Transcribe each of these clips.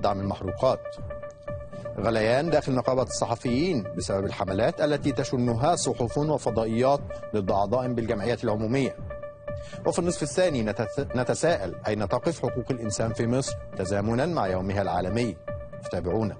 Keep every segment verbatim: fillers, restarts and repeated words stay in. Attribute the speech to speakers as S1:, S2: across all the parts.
S1: دعم المحروقات. غليان داخل نقابة الصحفيين بسبب الحملات التي تشنها صحف وفضائيات ضد أعضاء بالجمعيات العمومية. وفي النصف الثاني نتساءل أين تقف حقوق الإنسان في مصر تزامنا مع يومها العالمي. فتابعونا.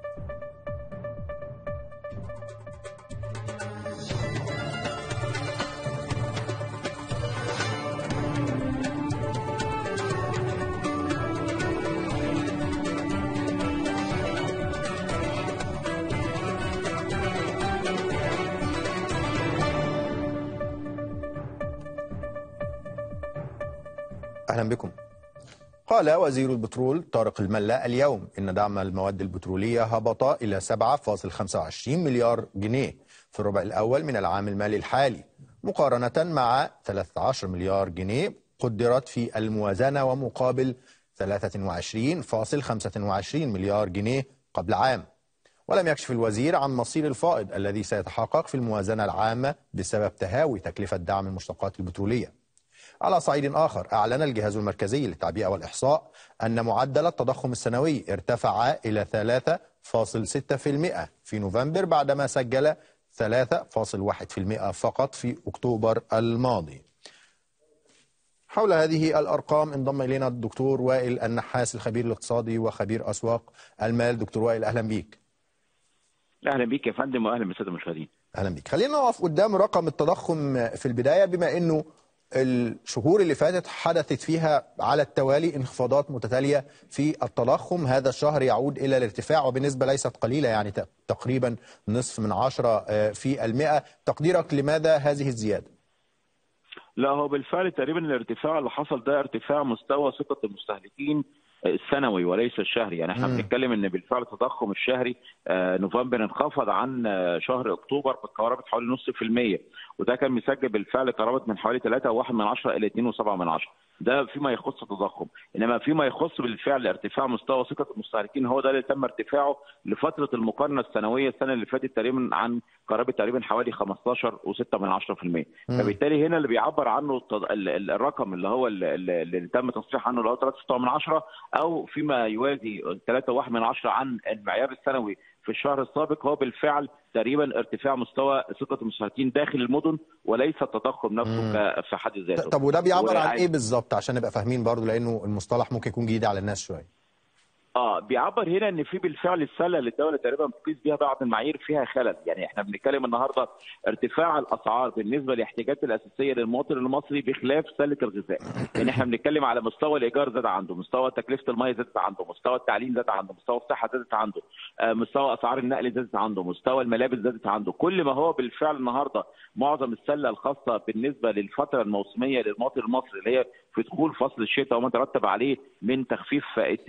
S1: أهلا بكم. قال وزير البترول طارق الملا اليوم إن دعم المواد البترولية هبط إلى سبعة فاصلة خمسة وعشرين مليار جنيه في الربع الأول من العام المالي الحالي، مقارنة مع ثلاثة عشر مليار جنيه قدرت في الموازنة ومقابل ثلاثة وعشرين فاصلة خمسة وعشرين مليار جنيه قبل عام. ولم يكشف الوزير عن مصير الفائض الذي سيتحقق في الموازنة العامة بسبب تهاوي تكلفة دعم المشتقات البترولية. على صعيد آخر، أعلن الجهاز المركزي للتعبئة والإحصاء أن معدل التضخم السنوي ارتفع إلى ثلاثة فاصلة ستة بالمئة في نوفمبر بعدما سجل ثلاثة فاصلة واحد بالمئة فقط في أكتوبر الماضي. حول هذه الأرقام انضم إلينا الدكتور وائل النحاس الخبير الاقتصادي وخبير أسواق المال. دكتور وائل أهلا بيك.
S2: أهلا بيك يا فندم وأهلا بالسادة المشاهدين.
S1: أهلا بيك. خلينا نقف قدام رقم التضخم في البداية، بما أنه الشهور اللي فاتت حدثت فيها على التوالي انخفاضات متتالية في التضخم. هذا الشهر يعود إلى الارتفاع وبنسبة ليست قليلة، يعني تقريبا نصف من عشرة في المئة. تقديرك لماذا هذه الزيادة؟
S2: لا، هو بالفعل تقريبا الارتفاع اللي حصل ده ارتفاع مستوى ثقة المستهلكين السنوي وليس الشهري. يعني احنا بنتكلم ان بالفعل التضخم الشهري آه نوفمبر انخفض عن آه شهر اكتوبر بقرابه حوالي نص في المية، وده كان مسجل بالفعل قرابه من حوالي ثلاثة فاصلة واحد من عشرة الى اثنين فاصلة سبعة من عشرة. ده فيما يخص التضخم، انما فيما يخص بالفعل ارتفاع مستوى ثقه المستهلكين هو ده اللي تم ارتفاعه لفتره المقارنه السنويه السنه اللي فاتت تقريبا عن قرابه تقريبا حوالي خمستاشر فاصلة ستة من عشرة بالمئة. فبالتالي هنا اللي بيعبر عنه الرقم اللي هو اللي تم تصريح عنه اللي هو ثلاثة فاصلة ستة من عشرة او فيما يوازي ثلاثة فاصلة واحد من عشرة عن المعيار السنوي في الشهر السابق، هو بالفعل تقريبا ارتفاع مستوى ثقه المستهلكين داخل المدن وليس التضخم نفسه في حد ذاته.
S1: طب وده بيعبر عن ايه بالظبط عشان نبقى فاهمين برضو، لانه المصطلح ممكن يكون جديد على الناس شويه؟
S2: اه بيعبر هنا ان في بالفعل السله اللي الدوله تقريبا بتقيس بها بعض المعايير فيها خلل. يعني احنا بنتكلم النهارده ارتفاع الاسعار بالنسبه للاحتياجات الاساسيه للمواطن المصري بخلاف سله الغذاء. يعني احنا بنتكلم على مستوى الايجار زاد عنده، مستوى تكلفه الميه زادت عنده، مستوى التعليم زاد عنده، مستوى الصحه زادت عنده، آه مستوى اسعار النقل زادت عنده، مستوى الملابس زادت عنده. كل ما هو بالفعل النهارده معظم السله الخاصه بالنسبه للفتره الموسميه للمواطن المصري اللي هي في دخول فصل الشتاء وما ترتب عليه من تخفيف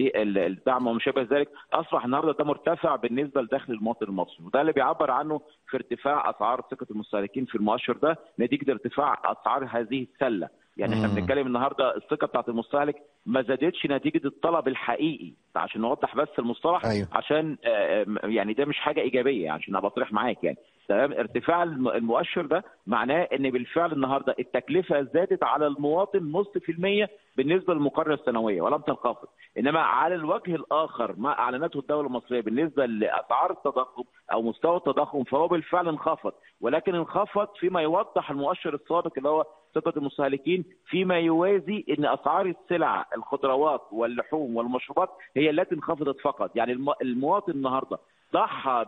S2: الدعم وما شابه ذلك، اصبح النهارده ده مرتفع بالنسبه لدخل المواطن المصري، وده اللي بيعبر عنه في ارتفاع اسعار ثقه المستهلكين في المؤشر ده نتيجه ارتفاع اسعار هذه السله. يعني احنا بنتكلم النهارده الثقه بتاعت المستهلك ما زادتش نتيجه الطلب الحقيقي، عشان نوضح بس المصطلح. أيوه. عشان يعني ده مش حاجه ايجابيه عشان ابقى صريح معاك. يعني تمام، ارتفاع المؤشر ده معناه ان بالفعل النهارده التكلفه زادت على المواطن نص في المية بالنسبه للمقارنه السنويه ولم تنخفض. انما على الوجه الاخر ما اعلنته الدوله المصريه بالنسبه لاسعار التضخم او مستوى التضخم فهو بالفعل انخفض، ولكن انخفض فيما يوضح المؤشر السابق اللي هو ثقه المستهلكين فيما يوازي ان اسعار السلع الخضروات واللحوم والمشروبات هي التي انخفضت فقط. يعني المواطن النهارده ضحى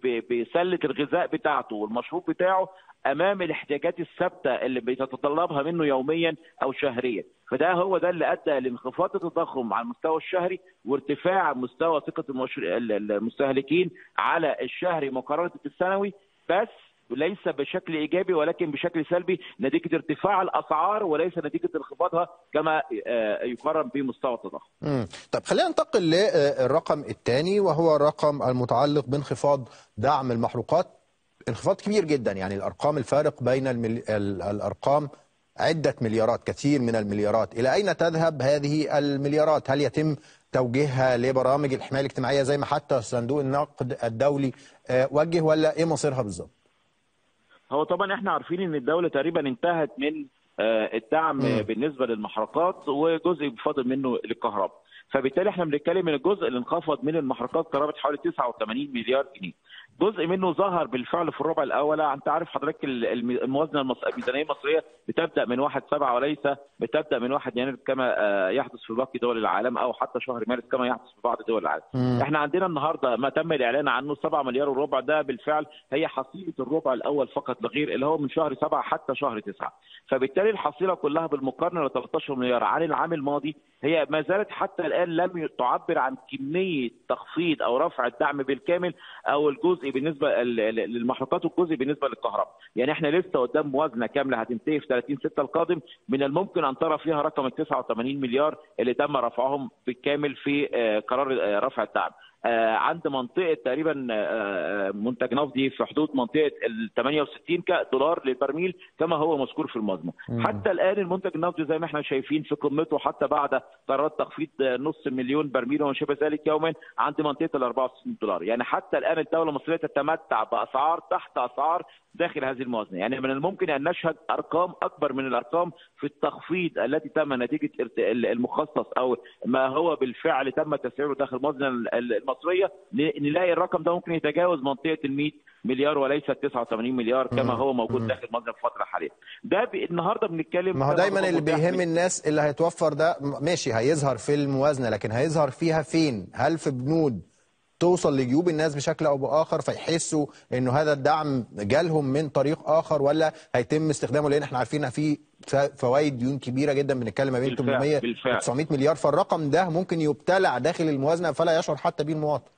S2: بسله الغذاء بتاعته والمشروب بتاعه امام الاحتياجات الثابته اللي بيتطلبها منه يوميا او شهريا، فده هو ده اللي ادى لانخفاض التضخم على المستوى الشهري وارتفاع مستوى ثقه المستهلكين على الشهري مقارنه بالسنوي، بس ليس بشكل ايجابي ولكن بشكل سلبي نتيجه ارتفاع الاسعار وليس نتيجه انخفاضها كما يقارن بمستوى التضخم.
S1: امم طب خلينا ننتقل للرقم الثاني وهو الرقم المتعلق بانخفاض دعم المحروقات. انخفاض كبير جدا، يعني الارقام الفارق بين المل... الارقام عده مليارات، كثير من المليارات. الى اين تذهب هذه المليارات؟ هل يتم توجيهها لبرامج الحمايه الاجتماعيه زي ما حتى صندوق النقد الدولي وجه، ولا ايه مصيرها بالظبط؟
S2: هو طبعا احنا عارفين ان الدوله تقريبا انتهت من الدعم م. بالنسبه للمحروقات وجزء فاضل منه للكهرباء. فبالتالي احنا بنتكلم ان الجزء اللي انخفض من المحروقات قرابه حوالي تسعة وثمانين مليار جنيه. جزء منه ظهر بالفعل في الربع الاول. انت عارف حضرتك الموازنه الميزانيه المصريه بتبدا من واحد سبعة وليس بتبدا من واحد يناير كما يحدث في باقي دول العالم او حتى شهر مارس كما يحدث في بعض دول العالم. م. احنا عندنا النهارده ما تم الاعلان عنه سبعة مليار وربع، ده بالفعل هي حصيله الربع الاول فقط لا غير اللي هو من شهر سبعة حتى شهر تسعة. فبالتالي الحصيله كلها بالمقارنه ل ثلاثة عشر مليار عن العام الماضي هي ما زالت حتى الان لم تعبر عن كميه تخفيض او رفع الدعم بالكامل او الجزء بالنسبه للمحروقات والجزء بالنسبه للكهرباء. يعني احنا لسه قدام موازنه كامله هتنتهي في ثلاثين ستة القادم من الممكن ان ترى فيها رقم ال تسعة وثمانين مليار اللي تم رفعهم بالكامل في قرار رفع الدعم. آه عند منطقه تقريبا آه منتج نفطي في حدود منطقه ال ثمانية وستين دولار للبرميل كما هو مذكور في الموازنه. حتى الان المنتج النفطي زي ما احنا شايفين في قمته حتى بعد قرارات تخفيض نص مليون برميل وما شابه ذلك يوما عند منطقه ال أربعة وستين دولار. يعني حتى الان الدوله المصريه تتمتع باسعار تحت اسعار داخل هذه الموازنه. يعني من الممكن ان نشهد ارقام اكبر من الارقام في التخفيض التي تم نتيجه المخصص او ما هو بالفعل تم تسعيره داخل الموازنه المصريه. نلاقي الرقم ده ممكن يتجاوز منطقه ال مئة مليار وليس تسعة وثمانين مليار كما هو موجود داخل الموازنه في الفتره الحاليه. ده النهارده بنتكلم
S1: ما هو دايما اللي بيهم الناس اللي هيتوفر ده ماشي هيظهر في الموازنه، لكن هيظهر فيها فين؟ هل في بنود توصل لجيوب الناس بشكل او باخر فيحسوا انه هذا الدعم جالهم من طريق اخر، ولا هيتم استخدامه؟ لان احنا عارفين ان في فوائد ديون كبيره جدا بنتكلم ما بين ثمانمئة و تسعمئة مليار، فالرقم ده ممكن يبتلع داخل الموازنه فلا يشعر حتى به المواطن.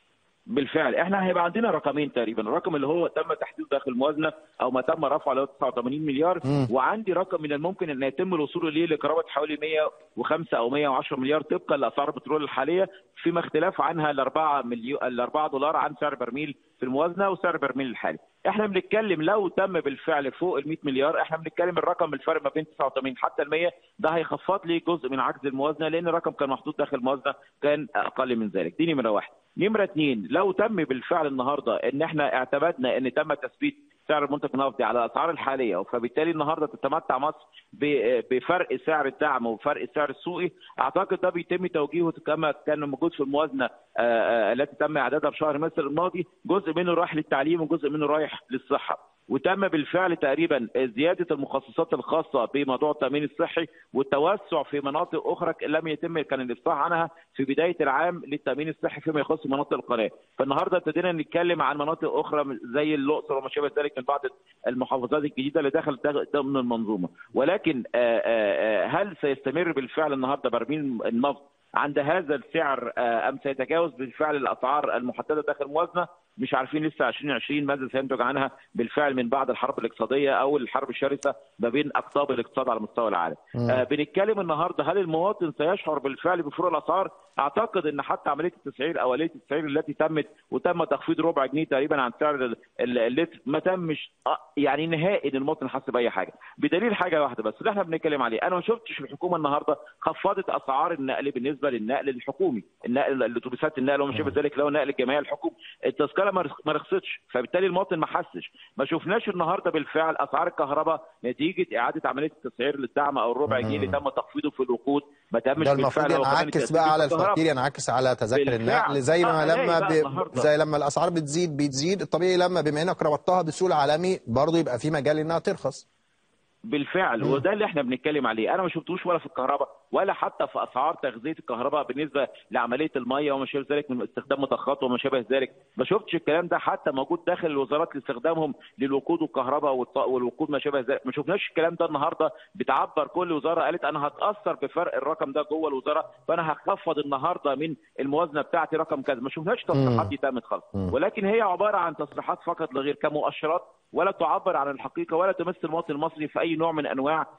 S2: بالفعل احنا هيبقى عندنا رقمين تقريبا، الرقم اللي هو تم تحديده داخل الموازنه او ما تم رفعه اللي هو تسعة وثمانين مليار، م. وعندي رقم من الممكن ان يتم الوصول اليه لقرابه حوالي مئة وخمسة او مئة وعشرة مليار طبقا لاسعار البترول الحاليه، فيما اختلاف عنها ال أربعة مليون ال أربعة دولار عن سعر برميل في الموازنه وسعر برميل الحالي. احنا بنتكلم لو تم بالفعل فوق ال مئة مليار، احنا بنتكلم الرقم الفرق ما بين تسعة وثمانين حتى ال مئة، ده هيخفض لي جزء من عجز الموازنه لان الرقم كان محطوط داخل الموازنه كان اقل من ذلك. دي نمره واحد. نمره اثنين، لو تم بالفعل النهارده ان احنا اعتمدنا ان تم تثبيت سعر المنتج النفطي على الاسعار الحاليه، فبالتالي النهارده تتمتع مصر بفرق سعر الدعم وفرق السعر السوقي، اعتقد ده بيتم توجيهه كما كان موجود في الموازنه التي تم اعدادها في شهر مارس الماضي، جزء منه رايح للتعليم وجزء منه رايح للصحه. وتم بالفعل تقريبا زياده المخصصات الخاصه بموضوع التامين الصحي والتوسع في مناطق اخرى لم يتم كان الافصاح عنها في بدايه العام للتامين الصحي فيما يخص مناطق القناه. فالنهارده ابتدينا نتكلم عن مناطق اخرى زي الاقصر وما شابه ذلك من بعض المحافظات الجديده اللي دخلت ضمن المنظومه. ولكن هل سيستمر بالفعل النهارده برميل النفط عند هذا السعر ام سيتجاوز بالفعل الاسعار المحدده داخل الموازنه؟ مش عارفين لسه ألفين وعشرين ماذا سينتج عنها بالفعل من بعد الحرب الاقتصاديه او الحرب الشرسه ما بين اقطاب الاقتصاد على مستوى العالم. آه بنتكلم النهارده هل المواطن سيشعر بالفعل بفروق الاسعار؟ اعتقد ان حتى عمليه التسعير او اليه التسعير التي تمت وتم تخفيض ربع جنيه تقريبا عن سعر اللتر ما تمش يعني نهائي ان المواطن حس باي حاجه، بدليل حاجه واحده بس اللي احنا بنتكلم عليه. انا ما شفتش الحكومه النهارده خفضت اسعار النقل بالنسبه للنقل الحكومي، النقل الاتوبيسات النقل وما شابه ذلك لو نقل الجماعي الحكومي، التذكره ما رخصتش، فبالتالي المواطن ما حسش. ما شفناش النهارده بالفعل اسعار الكهرباء نتيجه اعاده عمليه التسعير للدعم او الربع جنيه اللي تم تخفيضه في الوقود ما تمش بالفعل.
S1: ده المفروض ينعكس بقى على الفواتير، ينعكس على تذاكر النقل زي ما لما ب... زي لما الاسعار بتزيد بتزيد الطبيعي لما بما انك ربطتها بالسوق العالمي برضه يبقى في مجال انها ترخص.
S2: بالفعل م. وده اللي احنا بنتكلم عليه. انا ما شفتوش ولا في الكهرباء ولا حتى في اسعار تغذيه الكهرباء بالنسبه لعمليه الميه وما شابه ذلك من استخدام مضخات وما شابه ذلك، ما شفتش الكلام ده حتى موجود داخل الوزارات لاستخدامهم للوقود والكهرباء والوقود ما شابه ذلك، ما شفناش الكلام ده النهارده. بتعبر كل وزاره قالت انا هتاثر بفرق الرقم ده جوه الوزاره فانا هخفض النهارده من الموازنه بتاعتي رقم كذا، ما شفناش تصريحات دي تمت خالص، ولكن هي عباره عن تصريحات فقط لا غير كمؤشرات ولا تعبر عن الحقيقه ولا تمثل المواطن المصري في اي نوع من انواع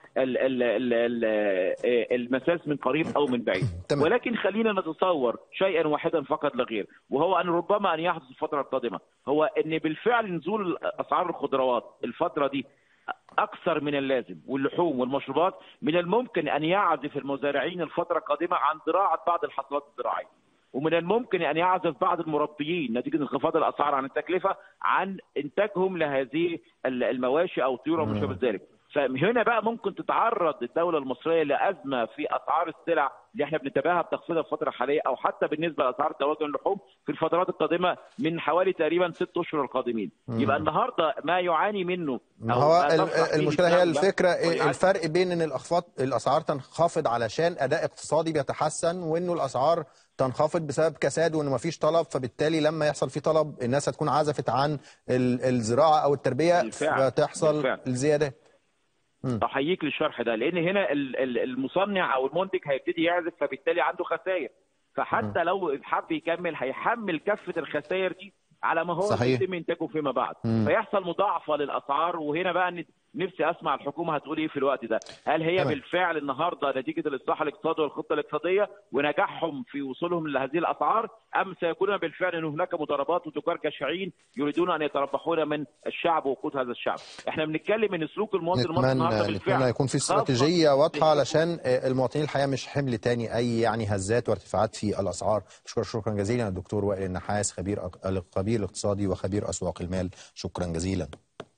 S2: المساس من قريب او من بعيد. ولكن خلينا نتصور شيئا واحدا فقط لا غير، وهو ان ربما ان يحدث الفتره القادمه، هو ان بالفعل نزول اسعار الخضروات الفتره دي اكثر من اللازم واللحوم والمشروبات من الممكن ان يعزف المزارعين الفتره القادمه عن زراعه بعض الحصولات الزراعيه، ومن الممكن ان يعزف بعض المربيين نتيجه انخفاض الاسعار عن التكلفه عن انتاجهم لهذه المواشي او الطيور وما شابه ذلك. فهنا بقى ممكن تتعرض الدوله المصريه لازمه في اسعار السلع اللي احنا بنتابعها بتخفيضها في الفتره الحاليه، او حتى بالنسبه لاسعار دواجن اللحوم في الفترات القادمه من حوالي تقريبا ست اشهر القادمين. مم. يبقى النهارده ما يعاني منه
S1: ما هو المشكله هي الفكره الفرق بين ان الاخفاض الاسعار تنخفض علشان اداء اقتصادي بيتحسن، وانه الاسعار تنخفض بسبب كساد وانه ما فيش طلب، فبالتالي لما يحصل في طلب الناس هتكون عزفت عن الزراعه او التربيه بالفعل. فتحصل بالفعل. الزيادات.
S2: احييك للشرح ده، لان هنا المصنع او المنتج هيبتدي يعزف فبالتالي عنده خسائر، فحتى م. لو حب يكمل هيحمل كافه الخسائر دي على ما هو يتم انتاجه فيما بعد، م. فيحصل مضاعفه للاسعار. وهنا بقى نفسي اسمع الحكومه هتقول ايه في الوقت ده، هل هي طبعا. بالفعل النهارده نتيجه الاصلاح الاقتصادي والخطه الاقتصاديه ونجاحهم في وصولهم لهذه الاسعار، ام سيكون بالفعل ان هناك مضاربات وتجار جشعين يريدون ان يتربحون من الشعب وقوت هذا الشعب؟ احنا بنتكلم ان سلوك المواطن المصري النهارده بالفعل
S1: يكون في استراتيجيه واضحه علشان المواطنين الحقيقه مش حمل تاني اي يعني هزات وارتفاعات في الاسعار. شكرا شكرا جزيلا الدكتور وائل النحاس، خبير الخبير الاقتصادي وخبير اسواق المال، شكرا جزيلا.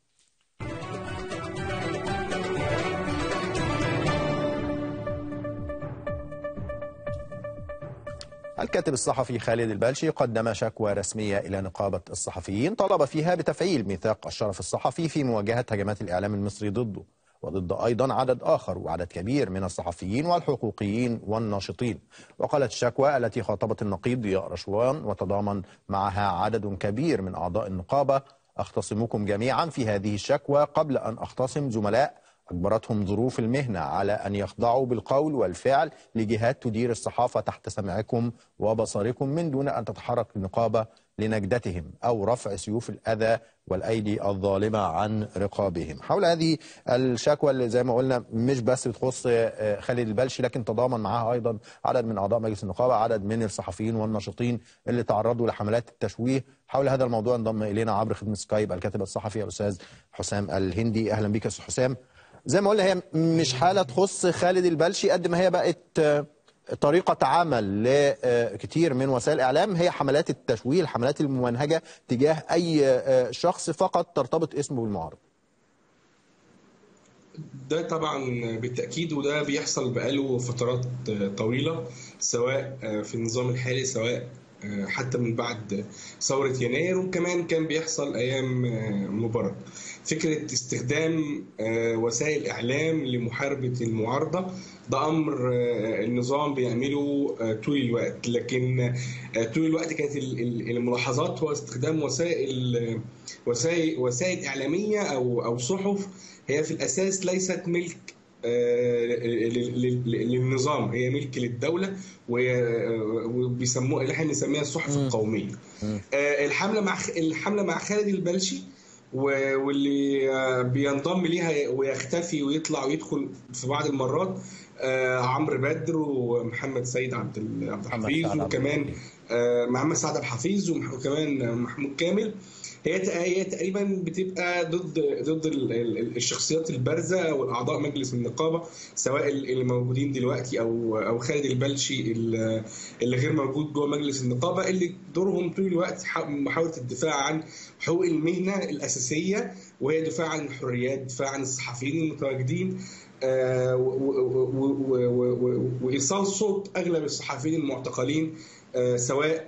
S1: الكاتب الصحفي خالد البلشي قدم شكوى رسمية إلى نقابة الصحفيين طلب فيها بتفعيل ميثاق الشرف الصحفي في مواجهة هجمات الإعلام المصري ضده وضد أيضا عدد آخر وعدد كبير من الصحفيين والحقوقيين والناشطين. وقالت الشكوى التي خاطبت النقيب ضياء رشوان وتضامن معها عدد كبير من أعضاء النقابة: أختصمكم جميعا في هذه الشكوى قبل أن أختصم زملاء أجبرتهم ظروف المهنة على أن يخضعوا بالقول والفعل لجهات تدير الصحافة تحت سمعكم وبصركم من دون أن تتحرك النقابة لنجدتهم أو رفع سيوف الأذى والأيدي الظالمة عن رقابهم. حول هذه الشكوى اللي زي ما قلنا مش بس بتخص خالد البلشي، لكن تضامن معها أيضا عدد من أعضاء مجلس النقابة، عدد من الصحفيين والناشطين اللي تعرضوا لحملات التشويه. حول هذا الموضوع انضم إلينا عبر خدمة سكايب الكاتب الصحفي الأستاذ حسام الهندي. أهلا بك يا أستاذ حسام. زي ما قلنا هي مش حالة تخص خالد البلشي قد ما هي بقت طريقة عمل لكتير من وسائل الإعلام، هي حملات التشويه، الحملات الممنهجة تجاه أي شخص فقط ترتبط اسمه بالمعارضة.
S3: ده طبعا بالتأكيد، وده بيحصل بقاله فترات طويلة سواء في النظام الحالي سواء حتى من بعد ثورة يناير، وكمان كان بيحصل أيام مبارك. فكرة استخدام وسائل إعلام لمحاربة المعارضة ده أمر النظام بيعمله طول الوقت، لكن طول الوقت كانت الملاحظات هو استخدام وسائل وسائل وسائل إعلامية أو أو صحف هي في الأساس ليست ملك للنظام، هي ملك للدولة وبيسموها اللي احنا بنسميها الصحف القومية. الحملة مع الحملة مع خالد البلشي واللي بينضم ليها ويختفي ويطلع ويدخل في بعض المرات عمرو بدر ومحمد سيد عبد الحفيظ وكمان محمد سعد الحفيظ وكمان محمود كامل، هي هي تقريبا بتبقى ضد ضد الشخصيات البارزه او اعضاء مجلس النقابه، سواء اللي موجودين دلوقتي او او خالد البلشي اللي غير موجود جوه مجلس النقابه، اللي دورهم طول الوقت محاوله الدفاع عن حقوق المهنه الاساسيه، وهي دفاع عن الحريات، دفاع عن الصحفيين المتواجدين، وايصال صوت اغلب الصحفيين المعتقلين سواء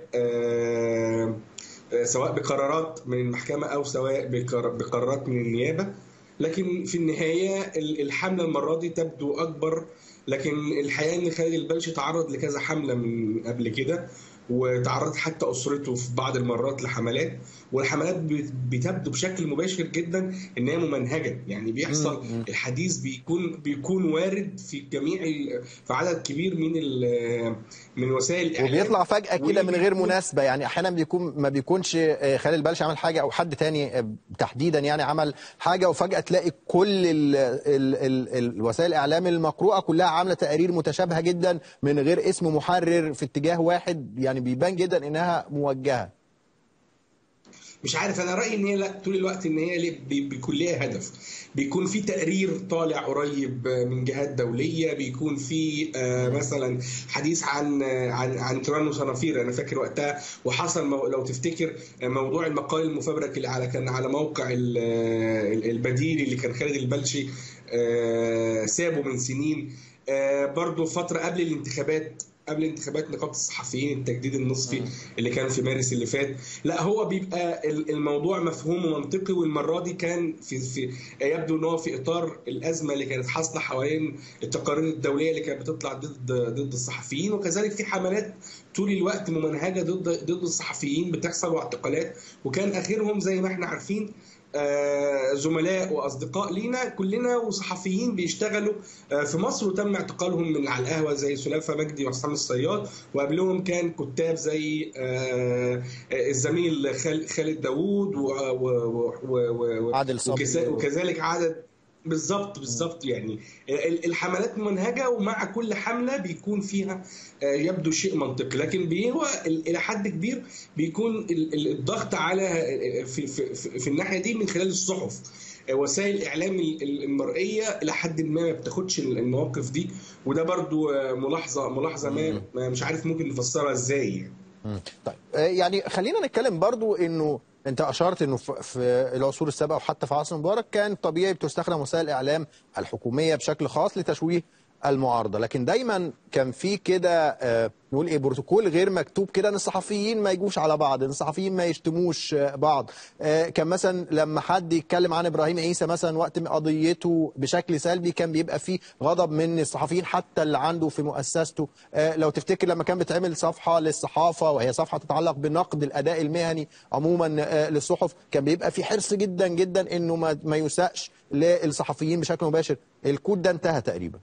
S3: سواء بقرارات من المحكمة أو سواء بقرارات من النيابة. لكن في النهاية الحملة المرة دي تبدو أكبر، لكن الحقيقة أن خالد البلشي تعرض لكذا حملة من قبل كده، وتعرض حتى أسرته في بعض المرات لحملات، والحملات بتبدو بشكل مباشر جدا ان هي ممنهجه، يعني بيحصل م- م. الحديث بيكون بيكون وارد في جميع في عدد كبير من من وسائل الاعلام،
S1: وبيطلع فجاه كده من غير مناسبه. يعني احيانا بيكون ما بيكونش خالد البلشي عمل حاجه او حد تاني تحديدا يعني عمل حاجه، وفجاه تلاقي كل ال ال ال الوسائل الاعلام المقروءه كلها عامله تقارير متشابهه جدا من غير اسم محرر في اتجاه واحد، يعني بيبان جدا انها موجهه.
S3: مش عارف، انا رايي ان هي لا، طول الوقت ان هي بيكون ليها هدف، بيكون في تقرير طالع قريب من جهات دوليه، بيكون في مثلا حديث عن عن عن تيران وصنافير. انا فاكر وقتها وحصل لو تفتكر موضوع المقال المفبرك اللي على كان على موقع البديل اللي كان خالد البلشي سابه من سنين. برضو فتره قبل الانتخابات قبل انتخابات نقابه الصحفيين التجديد النصفي م. اللي كان في مارس اللي فات. لا هو بيبقى الموضوع مفهوم ومنطقي، والمره دي كان في في يبدو ان هو في اطار الازمه اللي كانت حاصله حوالين التقارير الدوليه اللي كانت بتطلع ضد ضد الصحفيين، وكذلك في حملات طول الوقت ممنهجه ضد ضد الصحفيين بتحصل واعتقالات، وكان اخرهم زي ما احنا عارفين زملاء واصدقاء لينا كلنا وصحفيين بيشتغلوا في مصر وتم اعتقالهم من على القهوه زي سلافه مجدي وحسام الصياد، وقبلهم كان كتاب زي الزميل خالد داوود وكذلك عدد. بالظبط بالظبط يعني الحملات ممنهجه، ومع كل حمله بيكون فيها يبدو شيء منطقي، لكن هو الى حد كبير بيكون الضغط على في, في, في الناحيه دي من خلال الصحف. وسائل الاعلام المرئيه الى حد ما ما بتاخدش المواقف دي، وده برضو ملاحظه ملاحظه ما مش عارف ممكن نفسرها ازاي يعني.
S1: طيب يعني خلينا نتكلم برضو انه انت اشرت انه في العصور السابقه وحتى في عصر مبارك كان طبيعي بتستخدم وسائل الاعلام الحكوميه بشكل خاص لتشويه المعارضه، لكن دايما كان في كده نقول ايه بروتوكول غير مكتوب كده ان الصحفيين ما يجوش على بعض، ان الصحفيين ما يشتموش بعض. كان مثلا لما حد يتكلم عن ابراهيم عيسى مثلا وقت قضيته بشكل سلبي كان بيبقى فيه غضب من الصحفيين حتى اللي عنده في مؤسسته. لو تفتكر لما كان بتعمل صفحه للصحافه وهي صفحه تتعلق بنقد الاداء المهني عموما للصحف، كان بيبقى في حرص جدا جدا انه ما يساءش للصحفيين بشكل مباشر. الكود ده انتهى تقريبا.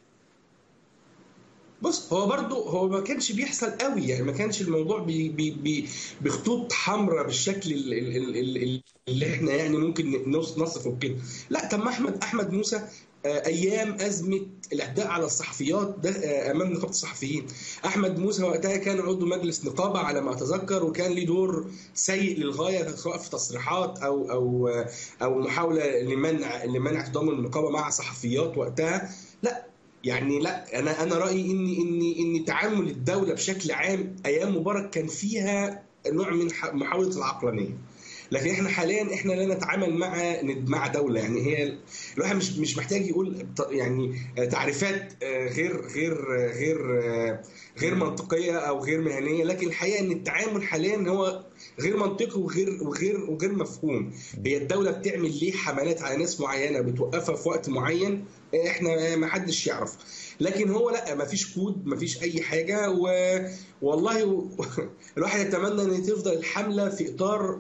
S3: بص هو برضو هو ما كانش بيحصل قوي، يعني ما كانش الموضوع بي بي بي بخطوط حمراء بالشكل اللي, اللي احنا يعني ممكن نصفه بكده. لا طب ما احمد احمد موسى ايام ازمه الاعتداء على الصحفيات ده امام نقابه الصحفيين، احمد موسى وقتها كان عضو مجلس نقابه على ما اتذكر، وكان له دور سيء للغايه سواء في تصريحات او او او محاوله لمنع لمنع تضامن النقابه مع صحفيات وقتها. لا يعني لا انا انا رايي ان ان ان تعامل الدوله بشكل عام ايام مبارك كان فيها نوع من محاوله العقلانيه، لكن احنا حاليا احنا لا نتعامل مع مع دوله، يعني هي الواحد مش مش محتاج يقول يعني تعريفات غير غير غير غير منطقيه او غير مهنيه، لكن الحقيقه ان التعامل حاليا هو غير منطقي وغير وغير وغير مفهوم. هي الدوله بتعمل ليه حملات على ناس معينه بتوقفها في وقت معين احنا ما حدش يعرف، لكن هو لا ما فيش كود ما فيش اي حاجه. والله الواحد يتمنى ان تفضل الحمله في اطار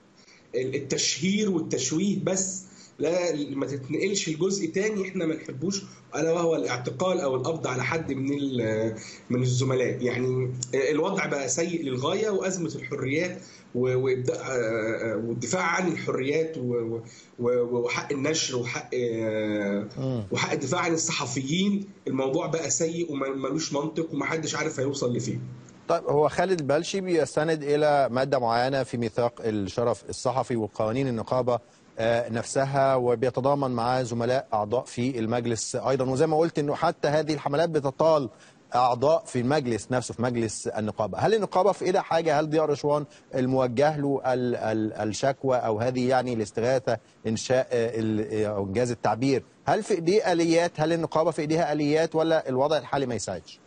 S3: التشهير والتشويه بس، لا ما تتنقلش الجزء تاني احنا ما نحبوش، الا وهو الاعتقال او القبض على حد من من الزملاء. يعني الوضع بقى سيء للغايه، وازمه الحريات والدفاع عن الحريات وحق النشر وحق وحق الدفاع عن الصحفيين، الموضوع بقى سيء وملوش منطق ومحدش عارف هيوصل لفين.
S1: طيب هو خالد البلشي بيستند الى ماده معينه في ميثاق الشرف الصحفي وقوانين النقابه نفسها، وبيتضامن معاه زملاء اعضاء في المجلس ايضا، وزي ما قلت انه حتى هذه الحملات بتطال اعضاء في المجلس نفسه في مجلس النقابه. هل النقابه في ايدها حاجه؟ هل ضياء رشوان الموجه له ال ال الشكوى او هذه يعني الاستغاثه انشاء او انجاز التعبير، هل في ايديه اليات؟ هل النقابه في ايديها اليات ولا الوضع الحالي ما يساعدش؟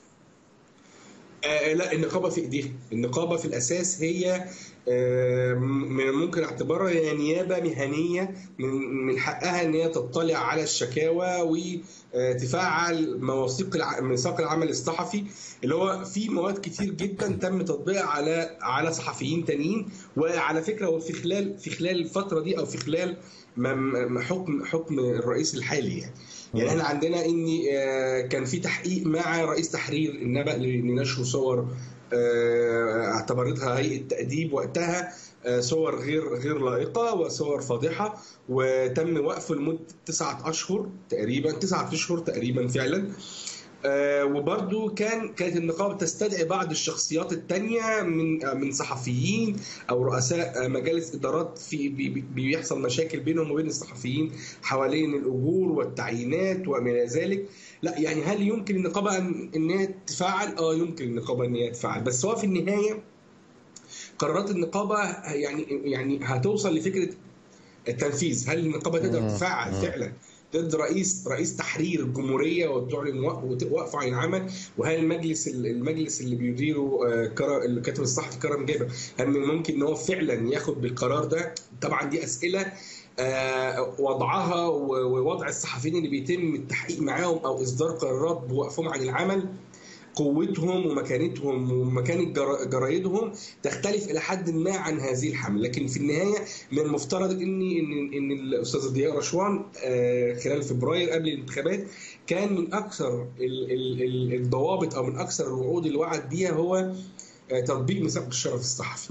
S3: آه لا النقابه في ايديها، النقابه في الاساس هي آه ممكن اعتبارها هي نيابه مهنيه من من حقها ان هي تطلع على الشكاوى وتفعل مواثيق ميثاق العمل الصحفي اللي هو في مواد كتير جدا تم تطبيقها على على صحفيين تانيين. وعلى فكره هو في خلال في خلال الفتره دي او في خلال حكم حكم الرئيس الحالي يعني يعني احنا عندنا ان كان في تحقيق مع رئيس تحرير النبأ لنشر صور اعتبرتها هيئه تأديب وقتها صور غير غير لائقه وصور فاضحه، وتم وقفه لمده تسعة اشهر تقريبا تسعة اشهر تقريبا فعلا. آه وبرضو كان كانت النقابه تستدعي بعض الشخصيات التانية من آه من صحفيين او رؤساء آه مجالس ادارات في بي بيحصل مشاكل بينهم وبين الصحفيين حوالين الاجور والتعيينات وما الى ذلك. لا يعني هل يمكن النقابه ان هي تفعل؟ اه يمكن النقابه ان هي تفعل، بس هو في النهايه قرارات النقابه يعني يعني هتوصل لفكره التنفيذ. هل النقابه تقدر تفعل فعلا ضد رئيس رئيس تحرير الجمهوريه وتعلن وقف عن العمل. وهل المجلس المجلس اللي بيديره الكاتب الصحفي كرم جابر هل ممكن ان هو فعلا ياخد بالقرار ده؟ طبعا دي اسئله وضعها ووضع الصحفيين اللي بيتم التحقيق معاهم او اصدار قرارات بوقفهم عن العمل، قوتهم ومكانتهم ومكانة جرايدهم تختلف الى حد ما عن هذه الحمله. لكن في النهايه من المفترض ان ان ان الاستاذ ضياء رشوان خلال فبراير قبل الانتخابات كان من اكثر الضوابط او من اكثر الوعود اللي وعد بيها هو تطبيق ميثاق الشرف الصحفي.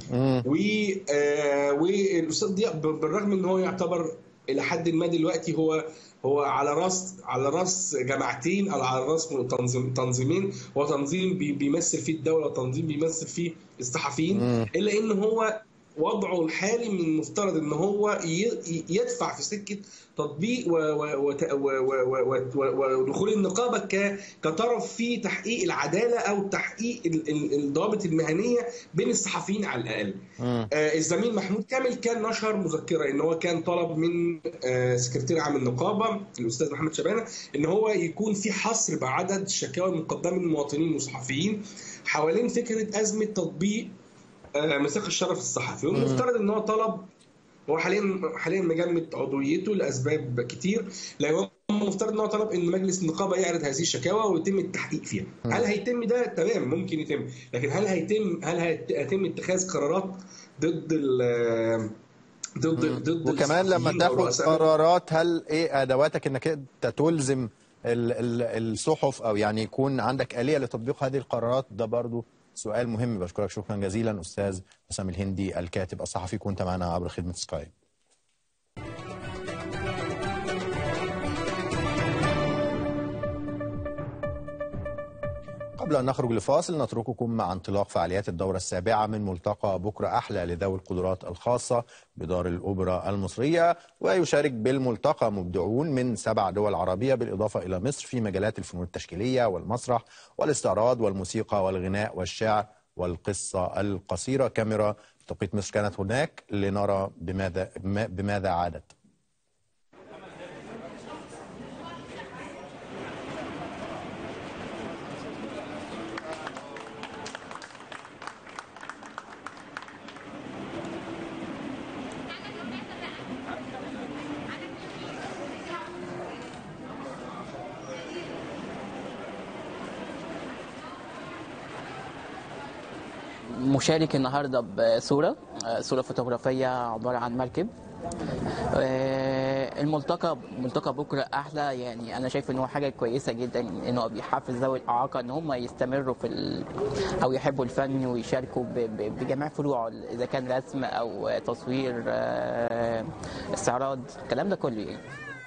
S3: والاستاذ ضياء بالرغم ان هو يعتبر الى حد ما دلوقتي هو هو على راس على راس جماعتين او على راس تنظيم تنظيمين، وتنظيم بيمثل فيه الدوله وتنظيم بيمثل فيه الصحفيين، الا ان هو وضعه الحالي من المفترض ان هو يدفع في سكه تطبيق ودخول النقابه كطرف في تحقيق العداله او تحقيق الضوابط المهنيه بين الصحفيين على الاقل. آه الزميل محمود كامل كان نشر مذكره ان هو كان طلب من آه سكرتير عام النقابه الاستاذ محمد شبانه ان هو يكون في حصر بعدد الشكاوى المقدمه من المواطنين والصحفيين حوالين فكره ازمه تطبيق ميثاق الشرف الصحفي. والمفترض ان هو طلب، هو حاليا حاليا مجمد عضويته لاسباب كتير، لكن هو المفترض ان هو طلب ان مجلس النقابه يعرض هذه الشكاوى ويتم التحقيق فيها. هل هيتم ده؟ تمام، ممكن يتم، لكن هل هيتم هل هيتم اتخاذ قرارات ضد ال ضد ضد
S1: وكمان لما تاخد قرارات هل ايه ادواتك انك انت تلزم الصحف او يعني يكون عندك آلية لتطبيق هذه القرارات؟ ده برضو سؤال مهم. بشكرك شكرا جزيلا أستاذ حسام الهندي الكاتب الصحفي، كنت معنا عبر خدمة سكاي. قبل أن نخرج لفاصل نترككم مع انطلاق فعاليات الدورة السابعة من ملتقى بكرة أحلى لذوي القدرات الخاصة بدار الأوبرا المصرية، ويشارك بالملتقى مبدعون من سبع دول عربية بالإضافة إلى مصر في مجالات الفنون التشكيلية والمسرح والاستعراض والموسيقى والغناء والشعر والقصة القصيرة. كاميرا توقيت مصر كانت هناك لنرى بماذا بماذا عادت.
S4: مشارك النهارده بصوره صوره فوتوغرافيه عباره عن مركب. الملتقى ملتقى بكره احلى، يعني انا شايف ان هو حاجه كويسه جدا انه بيحفز ذوي الاعاقه ان هم يستمروا في ال... او يحبوا الفن ويشاركوا ب... بجميع فروعه، اذا كان رسم او تصوير استعراض الكلام ده كله يعني.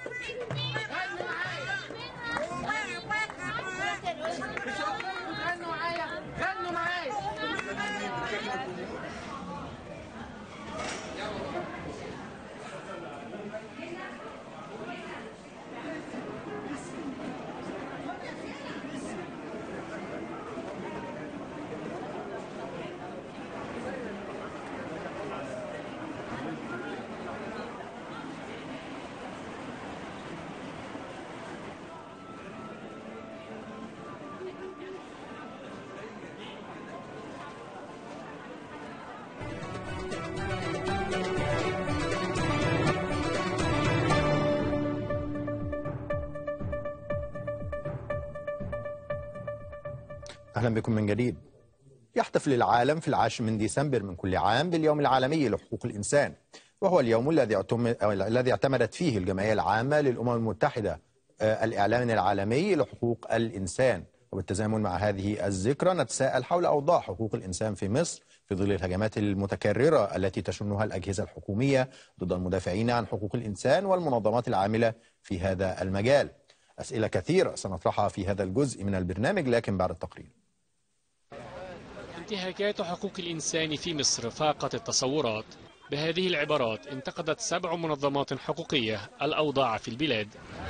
S1: أهلا بكم من جديد. يحتفل العالم في العاشر من ديسمبر من كل عام باليوم العالمي لحقوق الإنسان، وهو اليوم الذي الذي اعتمدت فيه الجمعية العامة للأمم المتحدة الإعلان العالمي لحقوق الإنسان. وبالتزامن مع هذه الذكرى نتساءل حول أوضاع حقوق الإنسان في مصر في ظل الهجمات المتكررة التي تشنها الأجهزة الحكومية ضد المدافعين عن حقوق الإنسان والمنظمات العاملة في هذا المجال. أسئلة كثيرة سنطرحها في هذا الجزء من البرنامج، لكن بعد التقرير.
S5: انتهاكات حقوق الإنسان في مصر فاقت التصورات. بهذه العبارات انتقدت سبع منظمات حقوقية الأوضاع في البلاد.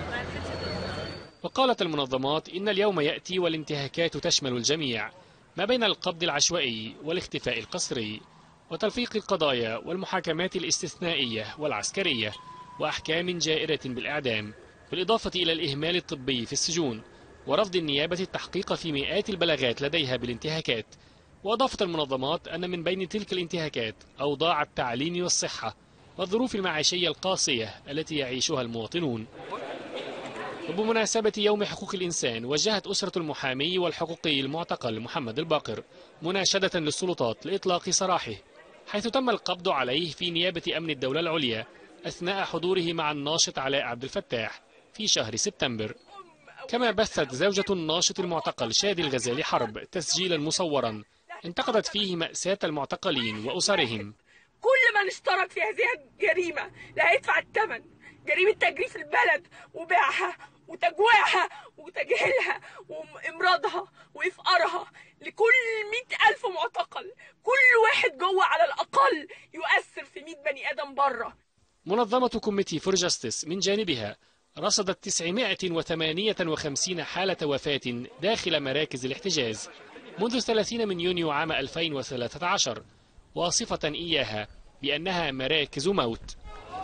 S5: وقالت المنظمات إن اليوم يأتي والانتهاكات تشمل الجميع، ما بين القبض العشوائي والاختفاء القسري وتلفيق القضايا والمحاكمات الاستثنائية والعسكرية وأحكام جائرة بالإعدام، بالإضافة إلى الإهمال الطبي في السجون ورفض النيابة التحقيق في مئات البلاغات لديها بالانتهاكات. وأضافت المنظمات أن من بين تلك الانتهاكات أوضاع التعليم والصحة والظروف المعيشية القاسية التي يعيشها المواطنون. وبمناسبة يوم حقوق الإنسان وجهت أسرة المحامي والحقوقي المعتقل محمد الباقر مناشدة للسلطات لإطلاق سراحه، حيث تم القبض عليه في نيابة أمن الدولة العليا أثناء حضوره مع الناشط علاء عبد الفتاح في شهر سبتمبر. كما بثت زوجة الناشط المعتقل شادي الغزالي حرب تسجيلا مصورا انتقدت فيه مأساة المعتقلين وأسرهم.
S6: كل من اشترك في هذه الجريمة لا هيدفع الثمن. جريمة تجريف البلد وبيعها وتجويعها وتجهيلها وإمراضها وإفقارها لكل مئة ألف معتقل. كل واحد جوه على الأقل يؤثر في مئة بني آدم بره.
S5: منظمة كوميتي فور جاستس من جانبها رصدت تسعمائة وثمانية وخمسين حالة وفاة داخل مراكز الاحتجاز منذ ثلاثين من يونيو عام ألفين وثلاثة عشر، واصفة إياها بأنها مراكز موت.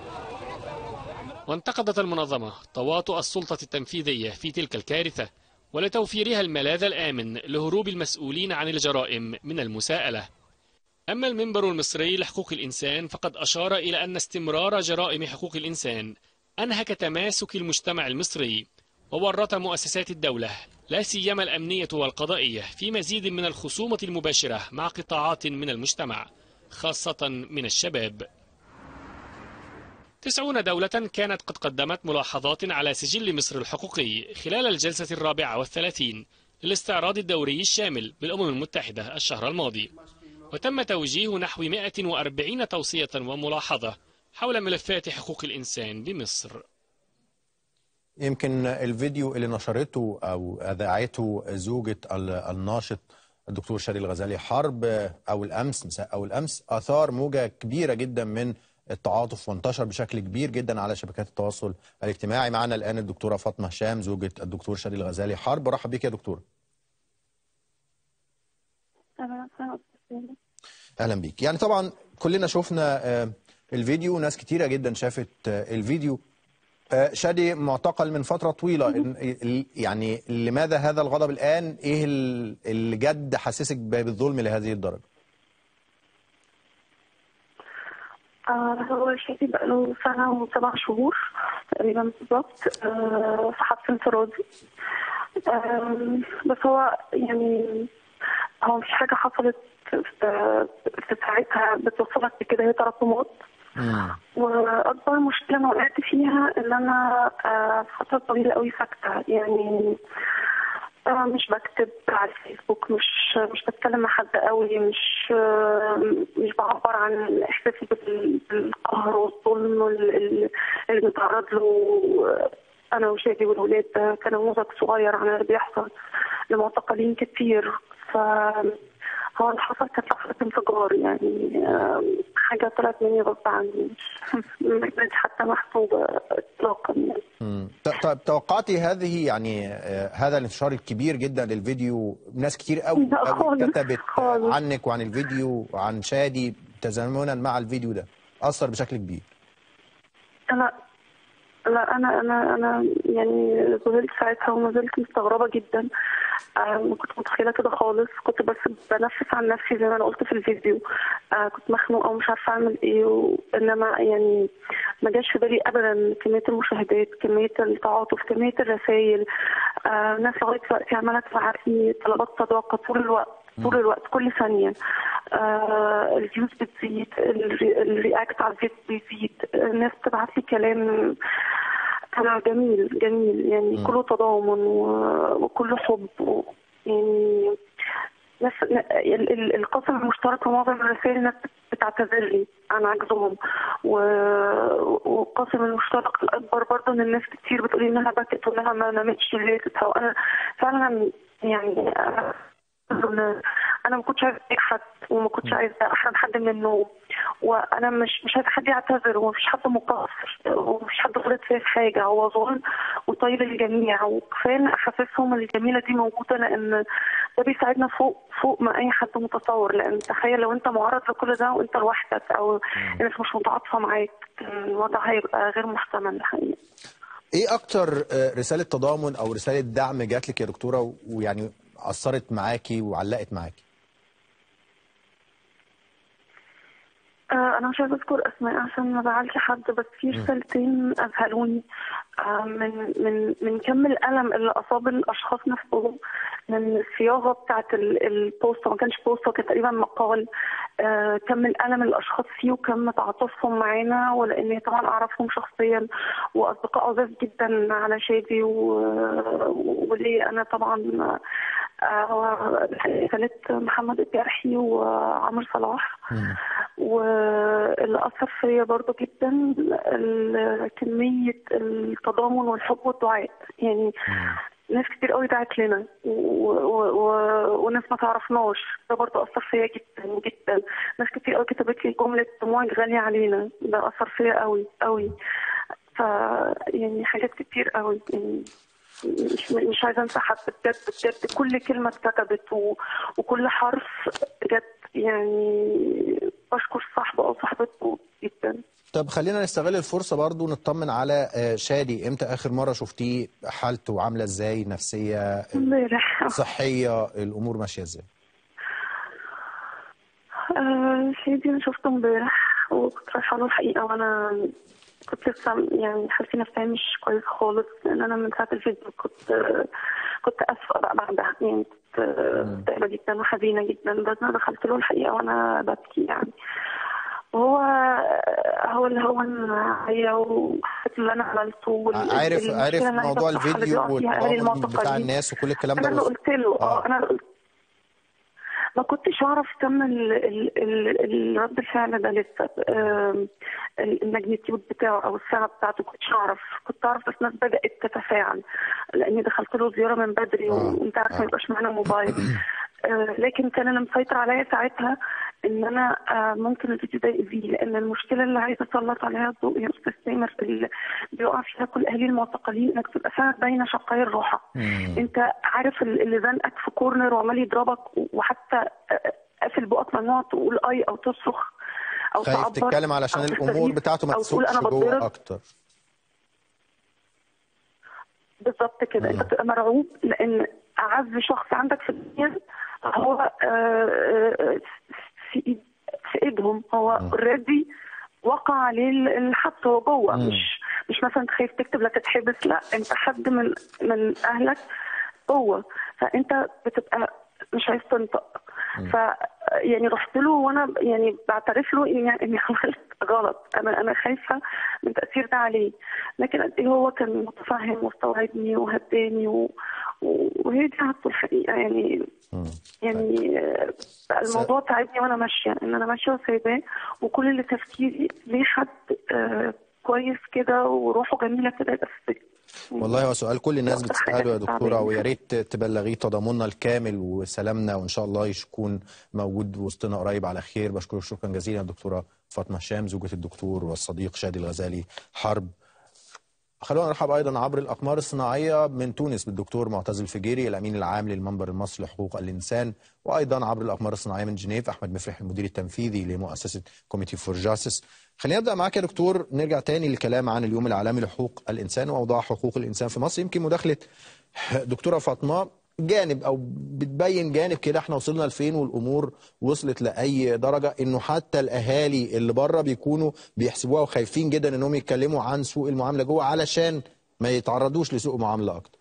S5: وانتقدت المنظمة تواطؤ السلطة التنفيذية في تلك الكارثة ولتوفيرها الملاذ الآمن لهروب المسؤولين عن الجرائم من المساءلة. أما المنبر المصري لحقوق الإنسان فقد أشار إلى أن استمرار جرائم حقوق الإنسان أنهك تماسك المجتمع المصري وورط مؤسسات الدولة لا سيما الأمنية والقضائية في مزيد من الخصومة المباشرة مع قطاعات من المجتمع خاصة من الشباب. تسعون دولة كانت قد قدمت ملاحظات على سجل مصر الحقوقي خلال الجلسة الرابعة والثلاثين للاستعراض الدوري الشامل بالأمم المتحدة الشهر الماضي، وتم توجيه نحو مئة وأربعين توصية وملاحظة حول ملفات حقوق الإنسان بمصر.
S1: يمكن الفيديو اللي نشرته أو أذاعته زوجة الناشط الدكتور شادي الغزالي حرب أو الأمس مساء أو الأمس أثار موجة كبيرة جدا من التعاطف وانتشر بشكل كبير جدا على شبكات التواصل الاجتماعي. معنا الآن الدكتورة فاطمة هشام زوجة الدكتور شادي الغزالي حرب. برحب بك يا دكتورة. أهلا بك. يعني طبعا كلنا شفنا الفيديو، ناس كتيرة جدا شافت الفيديو. شادي معتقل من فترة طويلة، يعني لماذا هذا الغضب الآن؟ إيه اللي جد حسسك بالظلم لهذه الدرجة؟
S7: آه هو شادي بقاله سنة وسبع شهور تقريبا بالظبط آه في حبس انفرادي. آه بس هو يعني هو مش حاجة حصلت في ساعتها بتوصلك بكده، هي تراكمات. واكبر مشكله انا وقعت فيها ان انا فتره طويله قوي ساكته، يعني مش بكتب على الفيسبوك، مش مش بتكلم مع حد قوي، مش مش بعبر عن احساسي بالقهر والظلم اللي بنتعرض له انا وشادي والولاد. ده كان نموذج صغير عن اللي بيحصل لمعتقلين كتير. ف هو اللي حصل كانت لحظة انفجار، يعني حاجة طلعت مني غصب عني، ما كانتش حتى محسوبة اطلاقا يعني.
S1: طيب توقعتي هذه يعني هذا الانتشار الكبير جدا للفيديو؟ ناس كتير قوي كتبت عنك وعن الفيديو وعن شادي تزامنا مع الفيديو ده، أثر بشكل كبير.
S7: لا لا انا انا انا يعني ذهلت ساعتها وما زلت مستغربه جدا. آه ما كنت متخيله كده خالص، كنت بس بنفس عن نفسي زي ما انا قلت في الفيديو. آه كنت مخنوقه ومش عارفه اعمل ايه، وانما يعني ما جاش في بالي ابدا كميه المشاهدات، كميه التعاطف، كميه الرسائل. آه ناس لغايه دلوقتي عماله تبعتلي طلبات صداقه طول الوقت طول الوقت كل ثانيه. آه الفيوز بتزيد، الرياكت على الفيديو بيزيد، الناس بتبعت لي كلام كلام جميل جميل يعني م. كله تضامن وكله حب، يعني ناس القاسم المشترك في معظم الرسائل الناس بتعتذر لي عن عجزهم، والقاسم المشترك الاكبر برضه ان الناس كتير بتقول انها بكت وانها ما نامتش ليلتها، وانا فعلا يعني انا ما كنتش عايزه اي حد وما كنتش عايزه احرم حد من النوم، وانا مش مش عايزه حد يعتذر، ومفيش حد مقصر ومفيش حد غلط فيه في حاجه، هو ظلم وطيب للجميع، وكفايه احاسيسهم الجميله دي موجوده، لان ده بيساعدنا فوق فوق ما اي حد متصور. لان تخيل لو انت معرض لكل ده وانت لوحدك او الناس مش متعاطفه معاك، الوضع هيبقى غير محتمل الحقيقه.
S1: ايه اكتر رساله تضامن او رساله دعم جات لك يا دكتوره ويعني اثرت معاكي وعلقت معاكي؟
S7: أنا مش عايزة أذكر أسماء عشان ما زعلش حد، بس في رسالتين أذهلوني من من من كم الألم اللي أصاب الأشخاص نفسهم من الصياغة بتاعة البوستة. ما كانش بوستة، كان تقريبا مقال. كم الألم الأشخاص فيه وكم تعاطفهم معانا، ولأني طبعا أعرفهم شخصيا وأصدقاء عزاز جدا على شادي ولي أنا طبعا. هو رسالة محمد الجرحي وعمر صلاح، واللي أثر فيا برضو جدا كمية التضامن والحب والدعاء. يعني ناس كتير قوي دعت لنا و... و... وناس ما تعرفناش، ده برضو أثر فيا جدا جدا. ناس كتير قوي كتبت لي جملة دموعك غالية علينا، ده أثر فيا قوي قوي. ف يعني حاجات كتير قوي، يعني مش مش عايزه انسى حد بجد بجد. كل كلمه اتكتبت و... وكل حرف بجد، يعني بشكر صاحبه او صاحبته جدا.
S1: طب خلينا نستغل الفرصه برضو نطمن على شادي. امتى اخر مره شفتيه؟ حالته عامله ازاي؟ نفسيه،
S7: امبارح.
S1: صحيه، الامور ماشيه ازاي؟
S7: آه شادي انا شفته امبارح وكنت رايحه له الحقيقه، وانا كنت لسه يعني حالتي نفسيا مش كويس خالص، لان انا من ساعه الفيديو كنت كنت اسفه بقى بعدها، يعني كنت مكتئبه جدا وحزينه جدا. بس انا دخلت له الحقيقه وانا ببكي يعني. وهو هو اللي هو عليا وحسيت اللي انا عملته.
S1: عارف عارف موضوع الفيديو والتضامن بتاع الناس وكل الكلام ده.
S7: انا اللي قلت له اه انا قلت ما كنتش اعرف كم الرد الفعل ده لسه، الماجنتيود بتاعه او الساعه بتاعته كنتش اعرف. كنت اعرف بس الناس بدات تتفاعل لاني دخلت له زياره من بدري وانت عارف ما يبقاش معانا موبايل. لكن كان اللي مسيطر عليا ساعتها ان انا ممكن الفيديو ده يأذيه، لان المشكله اللي عايزه اسلط عليها الضوء يا استاذ سامر اللي بيقع فيها كل اهالي المعتقلين، انك تبقى فعلا باينه شقايا الروحه. انت عارف اللي زنقك في كورنر وعمال يضربك وحتى قافل بقك ممنوع تقول اي او تصرخ او
S1: خايف
S7: تعبر
S1: تتكلم علشان الامور بتاعته ما تسوقش جوه اكتر.
S7: بالظبط كده. انت بتبقى مرعوب لان اعز شخص عندك في الدنيا هو في في ايدهم، هو اوريدي وقع عليه الحبس، هو جوه. مش مش مثلا خايف تكتب لا تتحبس، لا انت حد من من اهلك جوه، فانت بتبقى مش عايز تنطق. ف يعني رحت له وانا يعني بعترف له اني اني عملت غلط، انا انا خايفه من تاثير ده عليه، لكن قد ايه هو كان متفهم واستوعبني وهداني و... وهي دي عادته الحقيقه. يعني مم. يعني الموضوع تعبني وانا ماشيه، ان انا ماشيه وسايباه، وكل اللي تفكيري ليه حد آه كويس كده وروحه جميله كده يبقى في السجن.
S1: والله هو سؤال كل الناس بتسأله يا دكتورة، ويا ريت تبلغيه تضامننا الكامل وسلامنا، وإن شاء الله يكون موجود وسطنا قريب على خير. بشكرك شكرا جزيلا دكتورة فاطمة هشام زوجة الدكتور والصديق شادي الغزالي حرب. خلونا نرحب أيضا عبر الأقمار الصناعية من تونس بالدكتور معتز الفجيري الأمين العام للمنبر المصري لحقوق الإنسان، وأيضا عبر الأقمار الصناعية من جنيف أحمد مفرح المدير التنفيذي لمؤسسة كوميتي فور جاستس. خلينا نبدأ معاك يا دكتور، نرجع تاني للكلام عن اليوم العالمي لحقوق الإنسان وأوضاع حقوق الإنسان في مصر. يمكن مداخلة دكتورة فاطمة جانب أو بتبين جانب كده احنا وصلنا لفين والأمور وصلت لأي درجة، إنه حتى الأهالي اللي بره بيكونوا بيحسبوها وخايفين جدا إنهم يتكلموا عن سوء المعاملة جوه علشان ما يتعرضوش لسوء معاملة أكتر.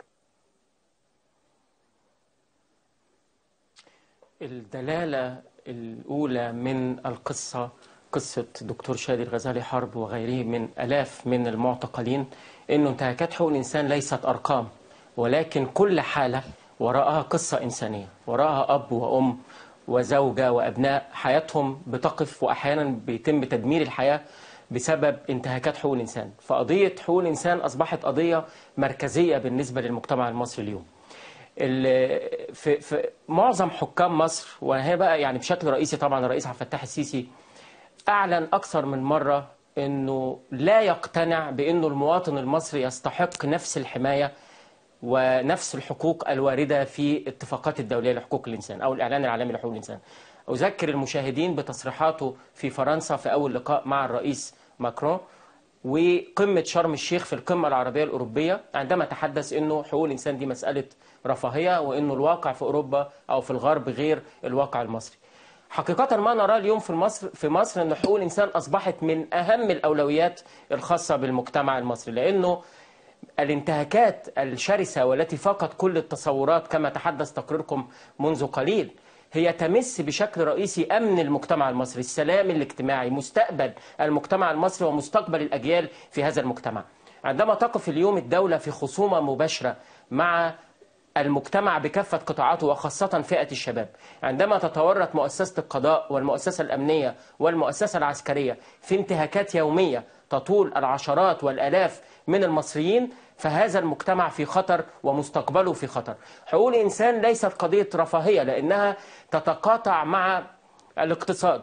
S8: الدلالة الأولى من القصة قصة دكتور شادي الغزالي حرب وغيره من ألاف من المعتقلين، إنه انتهاكات حقوق الإنسان ليست أرقام، ولكن كل حالة وراءها قصة إنسانية، وراءها أب وأم وزوجة وأبناء حياتهم بتقف، وأحيانا بيتم تدمير الحياة بسبب انتهاكات حقوق الإنسان. فقضية حقوق الإنسان أصبحت قضية مركزية بالنسبة للمجتمع المصري اليوم. في, في معظم حكام مصر، وهي بقى يعني بشكل رئيسي طبعا الرئيس عبد الفتاح السيسي أعلن أكثر من مرة أنه لا يقتنع بأنه المواطن المصري يستحق نفس الحماية ونفس الحقوق الواردة في اتفاقات الدولية لحقوق الإنسان أو الإعلان العالمي لحقوق الإنسان. أذكر المشاهدين بتصريحاته في فرنسا في أول لقاء مع الرئيس ماكرون، وقمة شرم الشيخ في القمة العربية الأوروبية عندما تحدث أنه حقوق الإنسان دي مسألة رفاهية، وأنه الواقع في أوروبا أو في الغرب غير الواقع المصري. حقيقة ما نراه اليوم في مصر في مصر أن حقوق الإنسان أصبحت من أهم الأولويات الخاصة بالمجتمع المصري، لأنه الانتهاكات الشرسة والتي فاقت كل التصورات كما تحدث تقريركم منذ قليل هي تمس بشكل رئيسي أمن المجتمع المصري، السلام الاجتماعي، مستقبل المجتمع المصري ومستقبل الأجيال في هذا المجتمع. عندما تقف اليوم الدولة في خصومة مباشرة مع المجتمع بكافة قطاعاته وخاصة فئة الشباب، عندما تتورط مؤسسة القضاء والمؤسسة الأمنية والمؤسسة العسكرية في انتهاكات يومية تطول العشرات والآلاف من المصريين، فهذا المجتمع في خطر ومستقبله في خطر. حقوق الإنسان ليست قضية رفاهية، لأنها تتقاطع مع الاقتصاد،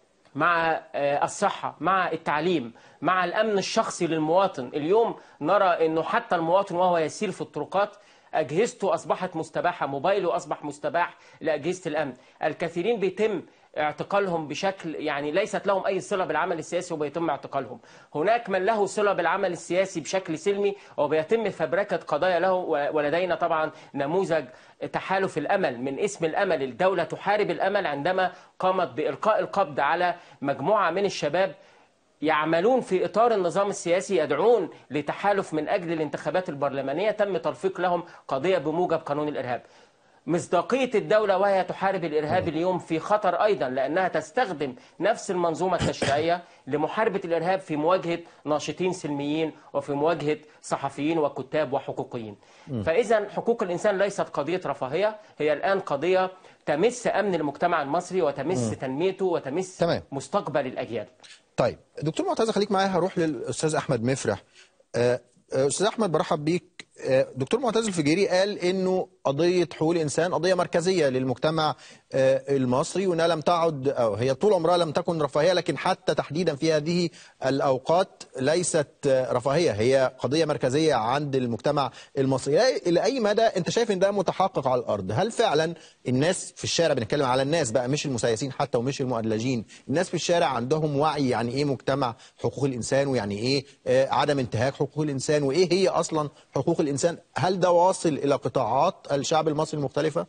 S8: مع الصحة، مع التعليم، مع الأمن الشخصي للمواطن. اليوم نرى أنه حتى المواطن وهو يسير في الطرقات أجهزته أصبحت مستباحة، موبايله أصبح مستباح لأجهزة الأمن. الكثيرين بيتم اعتقالهم بشكل يعني ليست لهم أي صلة بالعمل السياسي وبيتم اعتقالهم. هناك من له صلة بالعمل السياسي بشكل سلمي وبيتم فبركة قضايا له. ولدينا طبعا نموذج تحالف الأمل، من اسم الأمل الدولة تحارب الأمل عندما قامت بإلقاء القبض على مجموعة من الشباب يعملون في إطار النظام السياسي، يدعون لتحالف من أجل الانتخابات البرلمانية. تم تلفيق لهم قضية بموجب قانون الإرهاب. مصداقية الدولة وهي تحارب الإرهاب اليوم في خطر أيضا، لأنها تستخدم نفس المنظومة التشريعية لمحاربة الإرهاب في مواجهة ناشطين سلميين وفي مواجهة صحفيين وكتاب وحقوقيين. فإذا حقوق الإنسان ليست قضية رفاهية، هي الآن قضية تمس أمن المجتمع المصري وتمس م. تنميته وتمس تمام. مستقبل الأجيال.
S1: طيب دكتور معتز، خليك معايا، هروح للأستاذ أحمد مفرح. أستاذ أحمد برحب بيك. دكتور معتز الفجيري قال إنه قضية حقوق الإنسان قضية مركزية للمجتمع المصري، وأنها لم تعد أو هي طول عمرها لم تكن رفاهية، لكن حتى تحديدا في هذه الأوقات ليست رفاهية، هي قضية مركزية عند المجتمع المصري. إلى أي مدى أنت شايف إن ده متحقق على الأرض؟ هل فعلا الناس في الشارع، بنتكلم على الناس بقى مش المسيسين حتى ومش المؤدلجين، الناس في الشارع عندهم وعي يعني إيه مجتمع حقوق الإنسان، ويعني إيه عدم انتهاك حقوق الإنسان، وإيه هي أصلا حقوق الإنسان؟ هل ده واصل إلى قطاعات الشعب المصري المختلفة؟